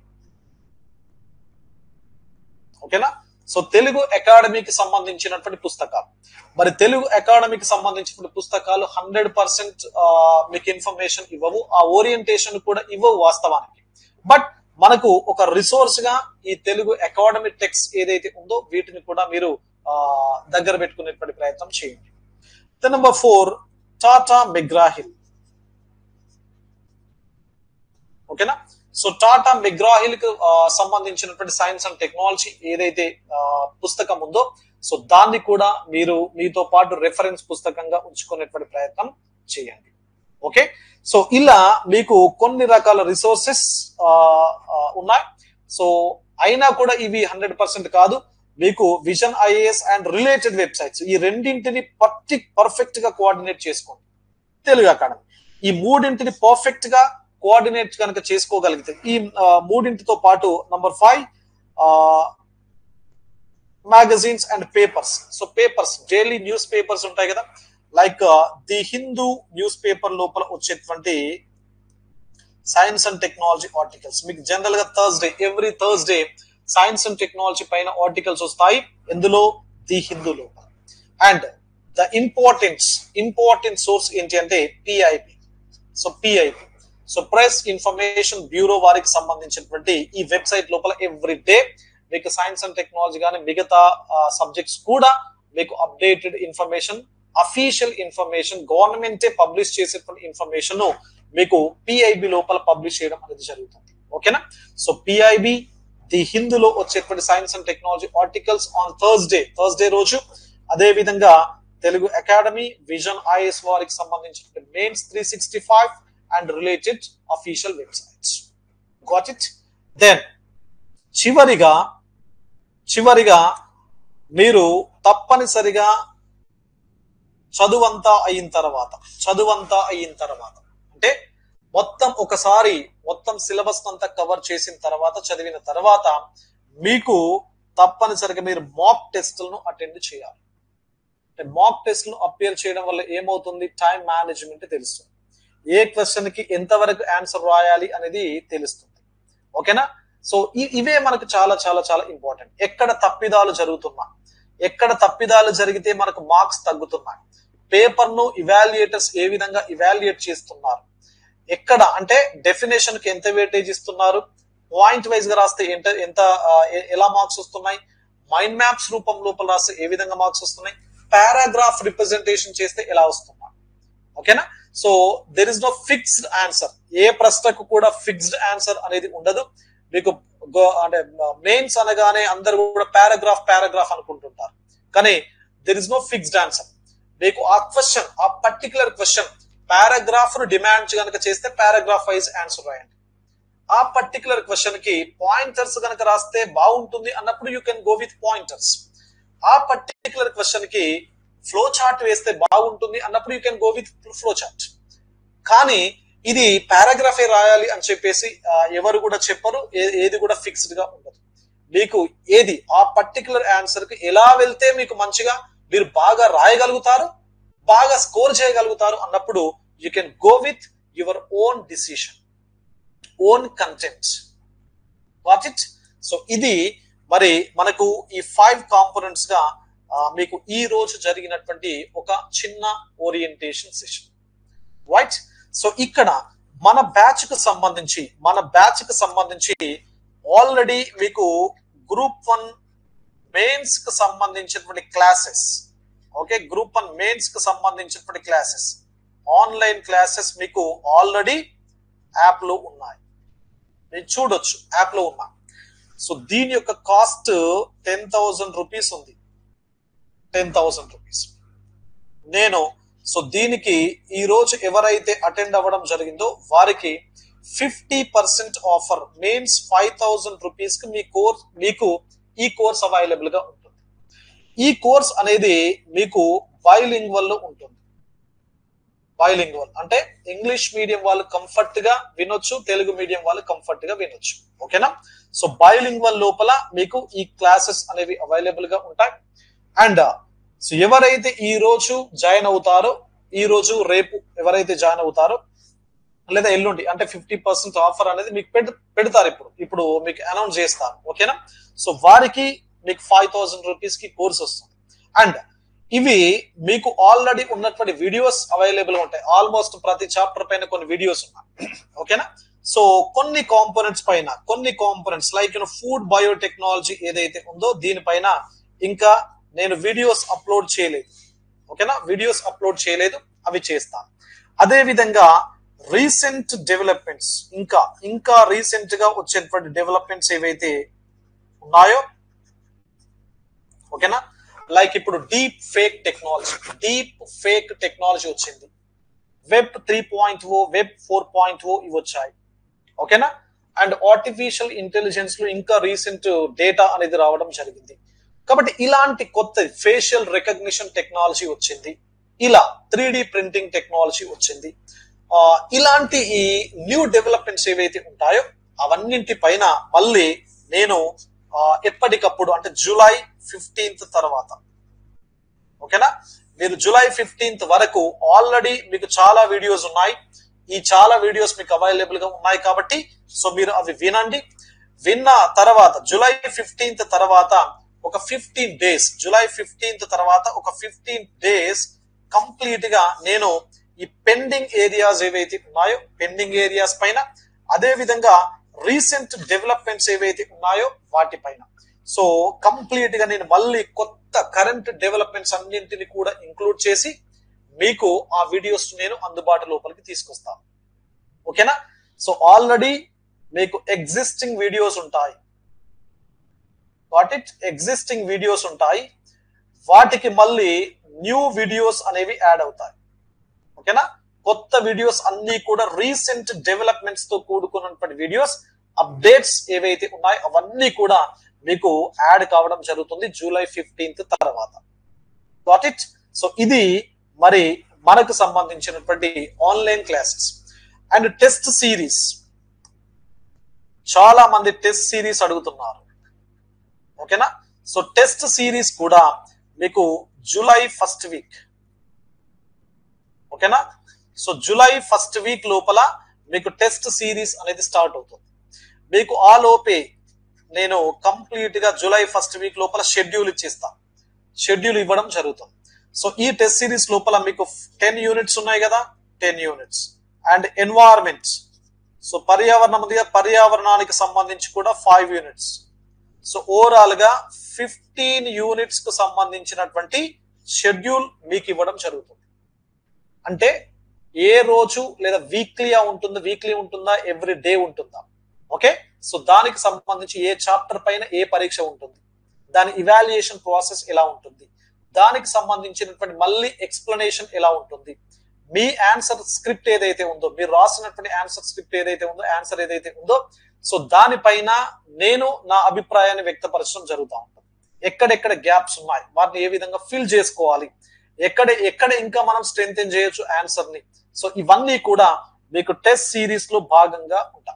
ఓకేనా. సో తెలుగు అకాడమీకి సంబంధించినటువంటి పుస్తకాలు, మరి తెలుగు అకాడమీకి సంబంధించినటువంటి పుస్తకాలు 100% మీకు ఇన్ఫర్మేషన్ ఇవ్వవు, ఆ ఓరియంటేషన్ కూడా ఇవ్వవు వాస్తవానికి. బట్ మనకు ఒక రిసోర్స్ గా ఈ తెలుగు అకాడమీ టెక్స్ట్ ఏదైతే ఉందో వీటిని కూడా మీరు దగ్గర పెట్టుకునేటువంటి ప్రయత్నం చేయండి. నెంబర్ 4, టాటా మెగ్రాహిల్, ఓకేనా. సో టాటా మెగ్రాహిల్ కు సంబంధించినటువంటి సైన్స్ అండ్ టెక్నాలజీ ఏదైతే పుస్తకం ఉందో సో దాన్ని కూడా మీరు మీతో పాటు రెఫరెన్స్ పుస్తకంగా ఉంచుకునేటువంటి ప్రయత్నం చేయండి. ఓకే. సో ఇలా మీకు కొన్ని రకాల రిసోర్సెస్ ఉన్నాయి. సో అయినా కూడా ఇవి 100% కాదు. మీకు vision IAS and related websites ఈ రెండింటిని పర్ఫెక్ట్ గా కోఆర్డినేట్ చేసుకోండి. తెలుగు అకాడమీ ఈ మూడింటిని పర్ఫెక్ట్ గా కోఆర్డినేట్ కనుక చేసుకోగలిగితే ఈ మూడింటితో పాటు number 5 magazines and papers. So papers, daily news papers ఉంటాయి కదా, like the Hindu news paper లోపల వచ్చేటువంటి సైన్స్ అండ్ టెక్నాలజీ ఆర్టికల్స్. మీకు జనరల్ గా every Thursday science and technology పైన ఆర్టికల్స్ వస్తాయి. ఎందులో? ది హిందూ లోపల. అండ్ ద ఇంపార్టెంట్ సోర్స్ ఏంటి అంటే PIB. So PIB, so press information bureau వారికి సంబంధించినటువంటి ఈ వెబ్సైట్ లోపల ఎవ్రీ డే మీకు సైన్స్ అండ్ టెక్నాలజీ కానీ మిగతా సబ్జెక్ట్స్ కూడా మీకు అప్డేటెడ్ ఇన్ఫర్మేషన్, అఫీషియల్ ఇన్ఫర్మేషన్, గవర్నమెంటే పబ్లిష్ చేసేటువంటి ఇన్ఫర్మేషన్ మీకు పిఐబి లోపల పబ్లిష్ చేయడం అనేది జరుగుతుంది. ఓకేనా. సో పిఐబి ది హిందూలో వచ్చేటువంటి science and technology articles on Thursday రోజు, అదే విధంగా తెలుగు అకాడమీ, విజన్ ఐఏఎస్ వారికి సంబంధించిన mains 365 and related official websites. Got it? Then చివరిగా మీరు తప్పనిసరిగా చదువంతా అయిన తర్వాత అంటే మొత్తం సిలబస్ అంతా కవర్ చేసిన తర్వాత, చదివిన తర్వాత మీకు తప్పనిసరిగా మీరు మాక్ టెస్టులను అటెండ్ చేయాలి. అంటే మాక్ టెస్టులను అపియర్ చేయడం వల్ల ఏమవుతుంది? టైం మేనేజ్మెంట్ తెలుస్తుంది. ఏ క్వశ్చన్ కి ఎంతవరకు ఆన్సర్ రాయాలి అనేది తెలుస్తుంది. ఓకేనా? సో ఇవే మనకు చాలా చాలా చాలా ఇంపార్టెంట్. ఎక్కడ తప్పిదాలు జరుగుతున్నా, ఎక్కడ తప్పిదాలు జరిగితే మనకు మార్క్స్ తగ్గుతున్నాయి, పేపర్ ను ఇవాల్యుయేటర్స్ ఏ విధంగా ఇవాల్యుయేట్ చేస్తున్నారు, ఎక్కడ అంటే డెఫినేషన్ కి ఎంత వెయిటేజ్ ఇస్తున్నారు, పాయింట్ వైజ్ గా రాస్తే ఎలా మార్క్స్ వస్తున్నాయి, మైండ్ మ్యాప్స్ రూపం లోపల రాస్తే ఏ విధంగా మార్క్స్ వస్తున్నాయి, పారాగ్రాఫ్ రిప్రజెంటేషన్ చేస్తే ఎలా వస్తున్నాయి. ఓకేనా? So there is no fixed answer. ఏ ప్రశ్నకు కూడా ఫిక్స్డ్ ఆన్సర్ అనేది ఉండదు. మీకు అంటే మెయిన్స్ అనగానే అందరు కూడా పారాగ్రాఫ్ అనుకుంటుంటారు, కానీ there is no fixed answer. మీకు ఆ క్వశ్చన్, ఆ పర్టికులర్ క్వశ్చన్ పారాగ్రాఫ్ ను డిమాండ్ కనుక చేస్తే పారాగ్రాఫ్ వైజ్ ఆన్సర్ రాయండి. ఆ పర్టికులర్ క్వశ్చన్ కి పాయింటర్స్ కనుక రాస్తే బాగుంటుంది అన్నప్పుడు you can go with pointers. ఆ పర్టికులర్ క్వశ్చన్ కి ఫ్లో చార్ట్ వేస్తే బాగుంటుంది అన్నప్పుడు you can go with flow chart. కానీ ఇది పారాగ్రాఫే రాయాలి అని చెప్పేసి ఎవరు కూడా చెప్పరు, ఏది కూడా ఫిక్స్డ్ గా ఉండదు. మీకు ఏది ఆ పర్టికులర్ ఆన్సర్ కి ఎలా వెళ్తే మీకు మంచిగా మీరు బాగా రాయగలుగుతారు, బాగా స్కోర్ చేయగలుగుతారు అన్నప్పుడు you can go with your own decision, own content. What it? So ఇది మరి మనకు ఈ 5 కాంపోనెంట్స్ గా మీకు ఈ రోజు జరిగినటువంటి ఒక చిన్న ఓరియంటేషన్ సెషన్. రైట్? సో ఇక్కడ మన బ్యాచ్ కు సంబంధించి ఆల్రెడీ మీకు గ్రూప్ 1 మెయిన్స్ కు సంబంధించినటువంటి క్లాసెస్, ఓకే, గ్రూప్ 1 మెయిన్స్ కు సంబంధించినటువంటి క్లాసెస్, ఆన్లైన్ క్లాసెస్ మీకు ఆల్రెడీ యాప్ లో ఉన్నాయి, మీరు చూడొచ్చు, యాప్ లో ఉన్నా. సో దీని యొక్క కాస్ట్ 10,000 రూపీస్ ఉంది, 10,000 రూపీస్. నేను సో దీనికి ఈ రోజు ఎవరైతే అటెండ్ అవ్వడం జరిగిందో వారికి 50% ఆఫర్, మెయిన్స్ 5,000 రూపీస్ కి మీకు ఈ కోర్స్ అవైలబుల్ గా ఉంటుంది. ఈ కోర్స్ అనేది మీకు బైలింగ్వల్ లో ఉంటుంది. బైలింగ్వల్ అంటే ఇంగ్లీష్ మీడియం వాళ్ళు కంఫర్ట్ గా వినొచ్చు, తెలుగు మీడియం వాళ్ళు కంఫర్ట్ గా వినొచ్చు. ఓకేనా? సో బైలింగ్వల్ లోపల మీకు ఈ క్లాసెస్ అనేవి అవైలబుల్ గా ఉంటాయి. అండ్ సో ఎవరైతే ఈ రోజు జాయిన్ అవుతారో, ఈ రోజు రేపు ఎవరైతే జాయిన్ అవుతారో లేదా ఎల్లుండి అంటే 50% ఆఫర్ అనేది మీకు పెడతారు, ఇప్పుడు మీకు అనౌన్స్ చేస్తారు. ఓకేనా? సో వారికి మీకు 5,000 రూపీస్ కి కోర్స్ వస్తుంది. అండ్ ఇవి మీకు ఆల్రెడీ ఉన్నటువంటి వీడియోస్ అవైలబుల్ ఉంటాయి. ఆల్మోస్ట్ ప్రతి చాప్టర్ పైన కొన్ని వీడియోస్ ఉన్నాయి. ఓకేనా? సో కొన్ని కాంపోనెంట్స్ లైక్ ఫుడ్ బయోటెక్నాలజీ ఏదైతే ఉందో దీనిపైన ఇంకా నేను వీడియోస్ అప్లోడ్ చేయలేదు. ఓకేనా? వీడియోస్ అప్లోడ్ చేయలేదు, అవి చేస్తాను. అదే విధంగా రీసెంట్ డెవలప్మెంట్స్, ఇంకా రీసెంట్ గా వచ్చేటువంటి డెవలప్మెంట్స్ ఏవైతే ఉన్నాయో, ఓకేనా, లైక్ ఇప్పుడు డీప్ ఫేక్ టెక్నాలజీ వచ్చింది, వెబ్ 3.0, వెబ్ 4.0 ఇవి వచ్చాయి. ఓకేనా? అండ్ ఆర్టిఫిషియల్ ఇంటెలిజెన్స్ లో ఇంకా రీసెంట్ డేటా అనేది రావడం జరిగింది. కాబట్టి ఇలాంటి కొత్త ఫేషియల్ రికగ్నిషన్ టెక్నాలజీ వచ్చింది, ఇలా 3D ప్రింటింగ్ టెక్నాలజీ వచ్చింది. ఇలాంటి ఈ న్యూ డెవలప్మెంట్స్ ఏవైతే ఉంటాయో అవన్నింటి పైన మళ్ళీ నేను ఎప్పటికప్పుడు అంటే జూలై 15th తర్వాత, ఓకేనా, మీరు జూలై 15th వరకు ఆల్రెడీ మీకు చాలా వీడియోస్ ఉన్నాయి. ఈ చాలా వీడియోస్ మీకు అవైలబుల్ గా ఉన్నాయి కాబట్టి సో మీరు అవి వినండి. విన్న తర్వాత జూలై 15th తర్వాత ఒక 15 డేస్, జూలై 15th తర్వాత ఒక 15 డేస్ కంప్లీట్ గా నేను ఈ పెండింగ్ ఏరియాస్ ఏవైతే ఉన్నాయో పెండింగ్ ఏరియాస్ పైన, అదే విధంగా రీసెంట్ డెవలప్మెంట్స్ ఏవైతే ఉన్నాయో వాటిపైన సో కంప్లీట్ గా నేను మళ్ళీ కొత్త కరెంట్ డెవలప్మెంట్స్ అన్నింటిని కూడా ఇంక్లూడ్ చేసి మీకు ఆ వీడియోస్ నేను అందుబాటు లోపలికి తీసుకొస్తాను. ఓకేనా? సో ఆల్రెడీ మీకు ఎగ్జిస్టింగ్ వీడియోస్ ఉంటాయి, ఎగ్జిస్టింగ్ వీడియోస్ ఉంటాయి, వాటికి మళ్ళీ న్యూ వీడియోస్ అనేవి యాడ్ అవుతాయి. ఓకేనా? కొత్త వీడియోస్ అన్ని కూడా రీసెంట్ డెవలప్మెంట్స్ తో కూడుకున్నటువంటి వీడియోస్, అప్డేట్స్ ఏవైతే ఉన్నాయో అవన్నీ కూడా మీకు యాడ్ కావడం జరుగుతుంది జూలై 15th తర్వాత. Got it? సో ఇది మరి మనకు సంబంధించినటువంటి online classes. And test series, చాలా మంది టెస్ట్ సిరీస్ అడుగుతున్నారు. ఓకేనా? సో టెస్ట్ సిరీస్ కూడా మీకు జూలై 1st వీక్, ఓకేనా, సో జూలై ఫస్ట్ వీక్ లోపల మీకు టెస్ట్ సిరీస్ అనేది స్టార్ట్ అవుతుంది. మీకు ఆ లోపే నేను కంప్లీట్ గా జూలై ఫస్ట్ వీక్ లోపల షెడ్యూల్ ఇచ్చేస్తాను. షెడ్యూల్ ఇవ్వడం జరుగుతుంది. సో ఈ టెస్ట్ సిరీస్ లోపల మీకు 10 యూనిట్స్ ఉన్నాయి కదా, 10 యూనిట్స్ అండ్ ఎన్వైరన్మెంట్స్. సో పర్యావరణానికి సంబంధించి కూడా 5 యూనిట్స్. సో ఓవరాల్ గా 15 యూనిట్స్ కు సంబంధించినటువంటి షెడ్యూల్ మీకు ఇవ్వడం జరుగుతుంది. అంటే ఏ రోజు లేదా వీక్లీ ఉంటుందా ఎవ్రీ డే ఉంటుందా, ఓకే. సో దానికి సంబంధించి ఏ చాప్టర్ పైన ఏ పరీక్ష ఉంటుంది, దాని ఇవాల్యుయేషన్ ప్రాసెస్ ఎలా ఉంటుంది, దానికి సంబంధించినటువంటి మళ్ళీ ఎక్స్ప్లెనేషన్ ఎలా ఉంటుంది, మీ ఆన్సర్ స్క్రిప్ట్ ఏదైతే ఉందో, మీరు రాసినటువంటి ఆన్సర్ స్క్రిప్ట్ ఏదైతే ఉందో, ఆన్సర్ ఏదైతే ఉందో, సో దానిపైన నేను నా అభిప్రాయాన్ని వ్యక్తపరచడం జరుగుతూ ఉంటుంది. ఎక్కడెక్కడ గ్యాప్స్ ఉన్నాయి వాటిని ఏ విధంగా ఫిల్ చేసుకోవాలి, ఎక్కడ ఇంకా మనం స్ట్రెంథెన్ చేయొచ్చు ఆన్సర్ ని. సో ఇవన్నీ కూడా మీకు టెస్ట్ సిరీస్ లో భాగంగా ఉంటాయి.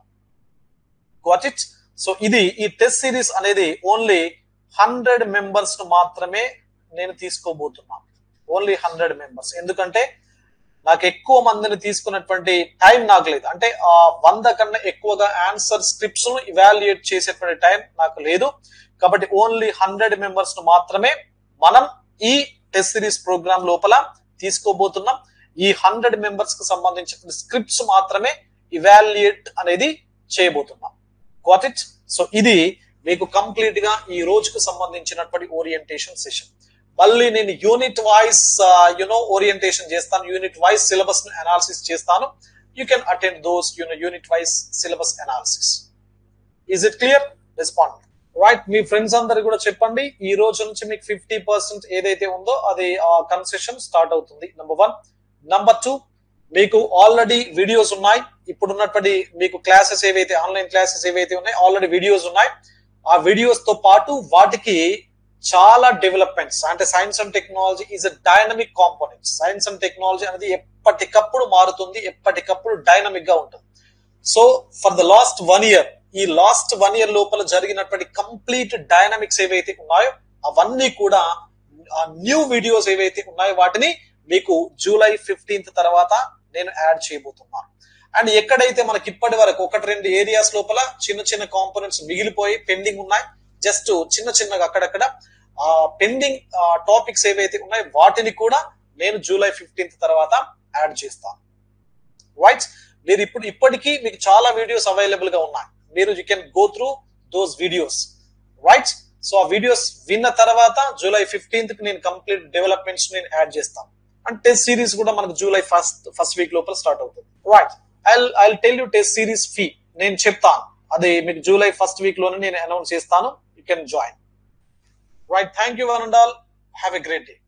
Got it? సో ఈ టెస్ట్ సిరీస్ అనేది ఓన్లీ 100 మెంబర్స్ ను మాత్రమే నేను తీసుకోబోతున్నాను. Only 100 members. ఎందుకంటే నాకు ఎక్కువ మందిని తీసుకున్నటువంటి టైం నాకు లేదు. అంటే 100 కన్నా ఎక్కువగా ఆన్సర్ స్క్రిప్ట్స్ ను ఇవాల్యుయేట్ చేసేటువంటి టైం నాకు లేదు. కాబట్టి ఓన్లీ 100 మెంబర్స్ ను మాత్రమే మనం ఈ టెస్ట్ సిరీస్ ప్రోగ్రామ్ లోపల తీసుకోబోతున్నాం. ఈ 100 మెంబర్స్ కు సంబంధించిన స్క్రిప్ట్స్ మాత్రమే ఇవాల్యుయేట్ అనేది చేయబోతున్నాం. Got it? సో ఇది మీకు కంప్లీట్ గా ఈ రోజుకు సంబంధించినటువంటి ఓరియంటేషన్ సెషన్. మళ్ళీ నేను యూనిట్ వైజ్ ఓరియంటేషన్ చేస్తాను, యూనిట్ వైజ్ సిలబస్ ను అనాలిసిస్ చేస్తాను. You can attend those unit wise syllabus analysis. Is it clear? Respond right. మీ ఫ్రెండ్స్ అందరికి కూడా చెప్పండి. ఈ రోజు నుంచి మీకు 50% ఏదైతే ఉందో అది కన్సెషన్ స్టార్ట్ అవుతుంది. నెంబర్ 1. నెంబర్ 2, మీకు ఆల్రెడీ వీడియోస్ ఉన్నాయి. ఇప్పుడున్నటువంటి మీకు క్లాసెస్ ఏవైతే ఆన్లైన్ క్లాసెస్ ఏవైతే ఉన్నాయి ఆల్రెడీ వీడియోస్ ఉన్నాయి. ఆ వీడియోస్ తో పాటు వాటికి చాలా డెవలప్మెంట్స్, అంటే science and technology is a dynamic component. Science and technology అనేది ఎప్పటికప్పుడు మారుతుంది, ఎప్పటికప్పుడు డైనమిక్ గా ఉంటుంది. So for the last 1 year, ఈ లాస్ట్ 1 year లోపల జరిగినటువంటి కంప్లీట్ డైనమిక్స్ ఏవైతే ఉన్నాయో అవన్నీ కూడా న్యూ వీడియోస్ ఏవైతే ఉన్నాయో వాటిని మీకు జూలై 15th తర్వాత నేను యాడ్ చేయబోతున్నాను. అండ్ ఎక్కడైతే మనకి ఇప్పటి వరకు 1-2 ఏరియాస్ లోపల చిన్న కాంపోనెంట్స్ మిగిలిపోయి పెండింగ్ ఉన్నాయి, జస్ట్ చిన్నగా అక్కడక్కడ పెండింగ్ టాపిక్స్ ఏవైతే ఉన్నాయో వాటిని కూడా నేను జూలై 15th తర్వాత యాడ్ చేస్తాను. రైట్. మీరు ఇప్పటికీ మీకు చాలా వీడియోస్ అవైలబుల్ గా ఉన్నాయి. మీరు you can go through those videos. Right. So ఆ వీడియోస్ విన్న తర్వాత జూలై 15th కి నేను కంప్లీట్ డెవలప్మెంట్స్ నేను యాడ్ చేస్తాను. అండ్ టెస్ట్ సిరీస్ కూడా మనకు జూలై ఫస్ట్ వీక్ లోపల స్టార్ట్ అవుతుంది. Right. I tell you test series fee నేను చెప్తాను. అది మీకు జూలై ఫస్ట్ వీక్ లోనే నేను అనౌన్స్ చేస్తాను. You can join. Right. Thank you, one and all. Have a great day.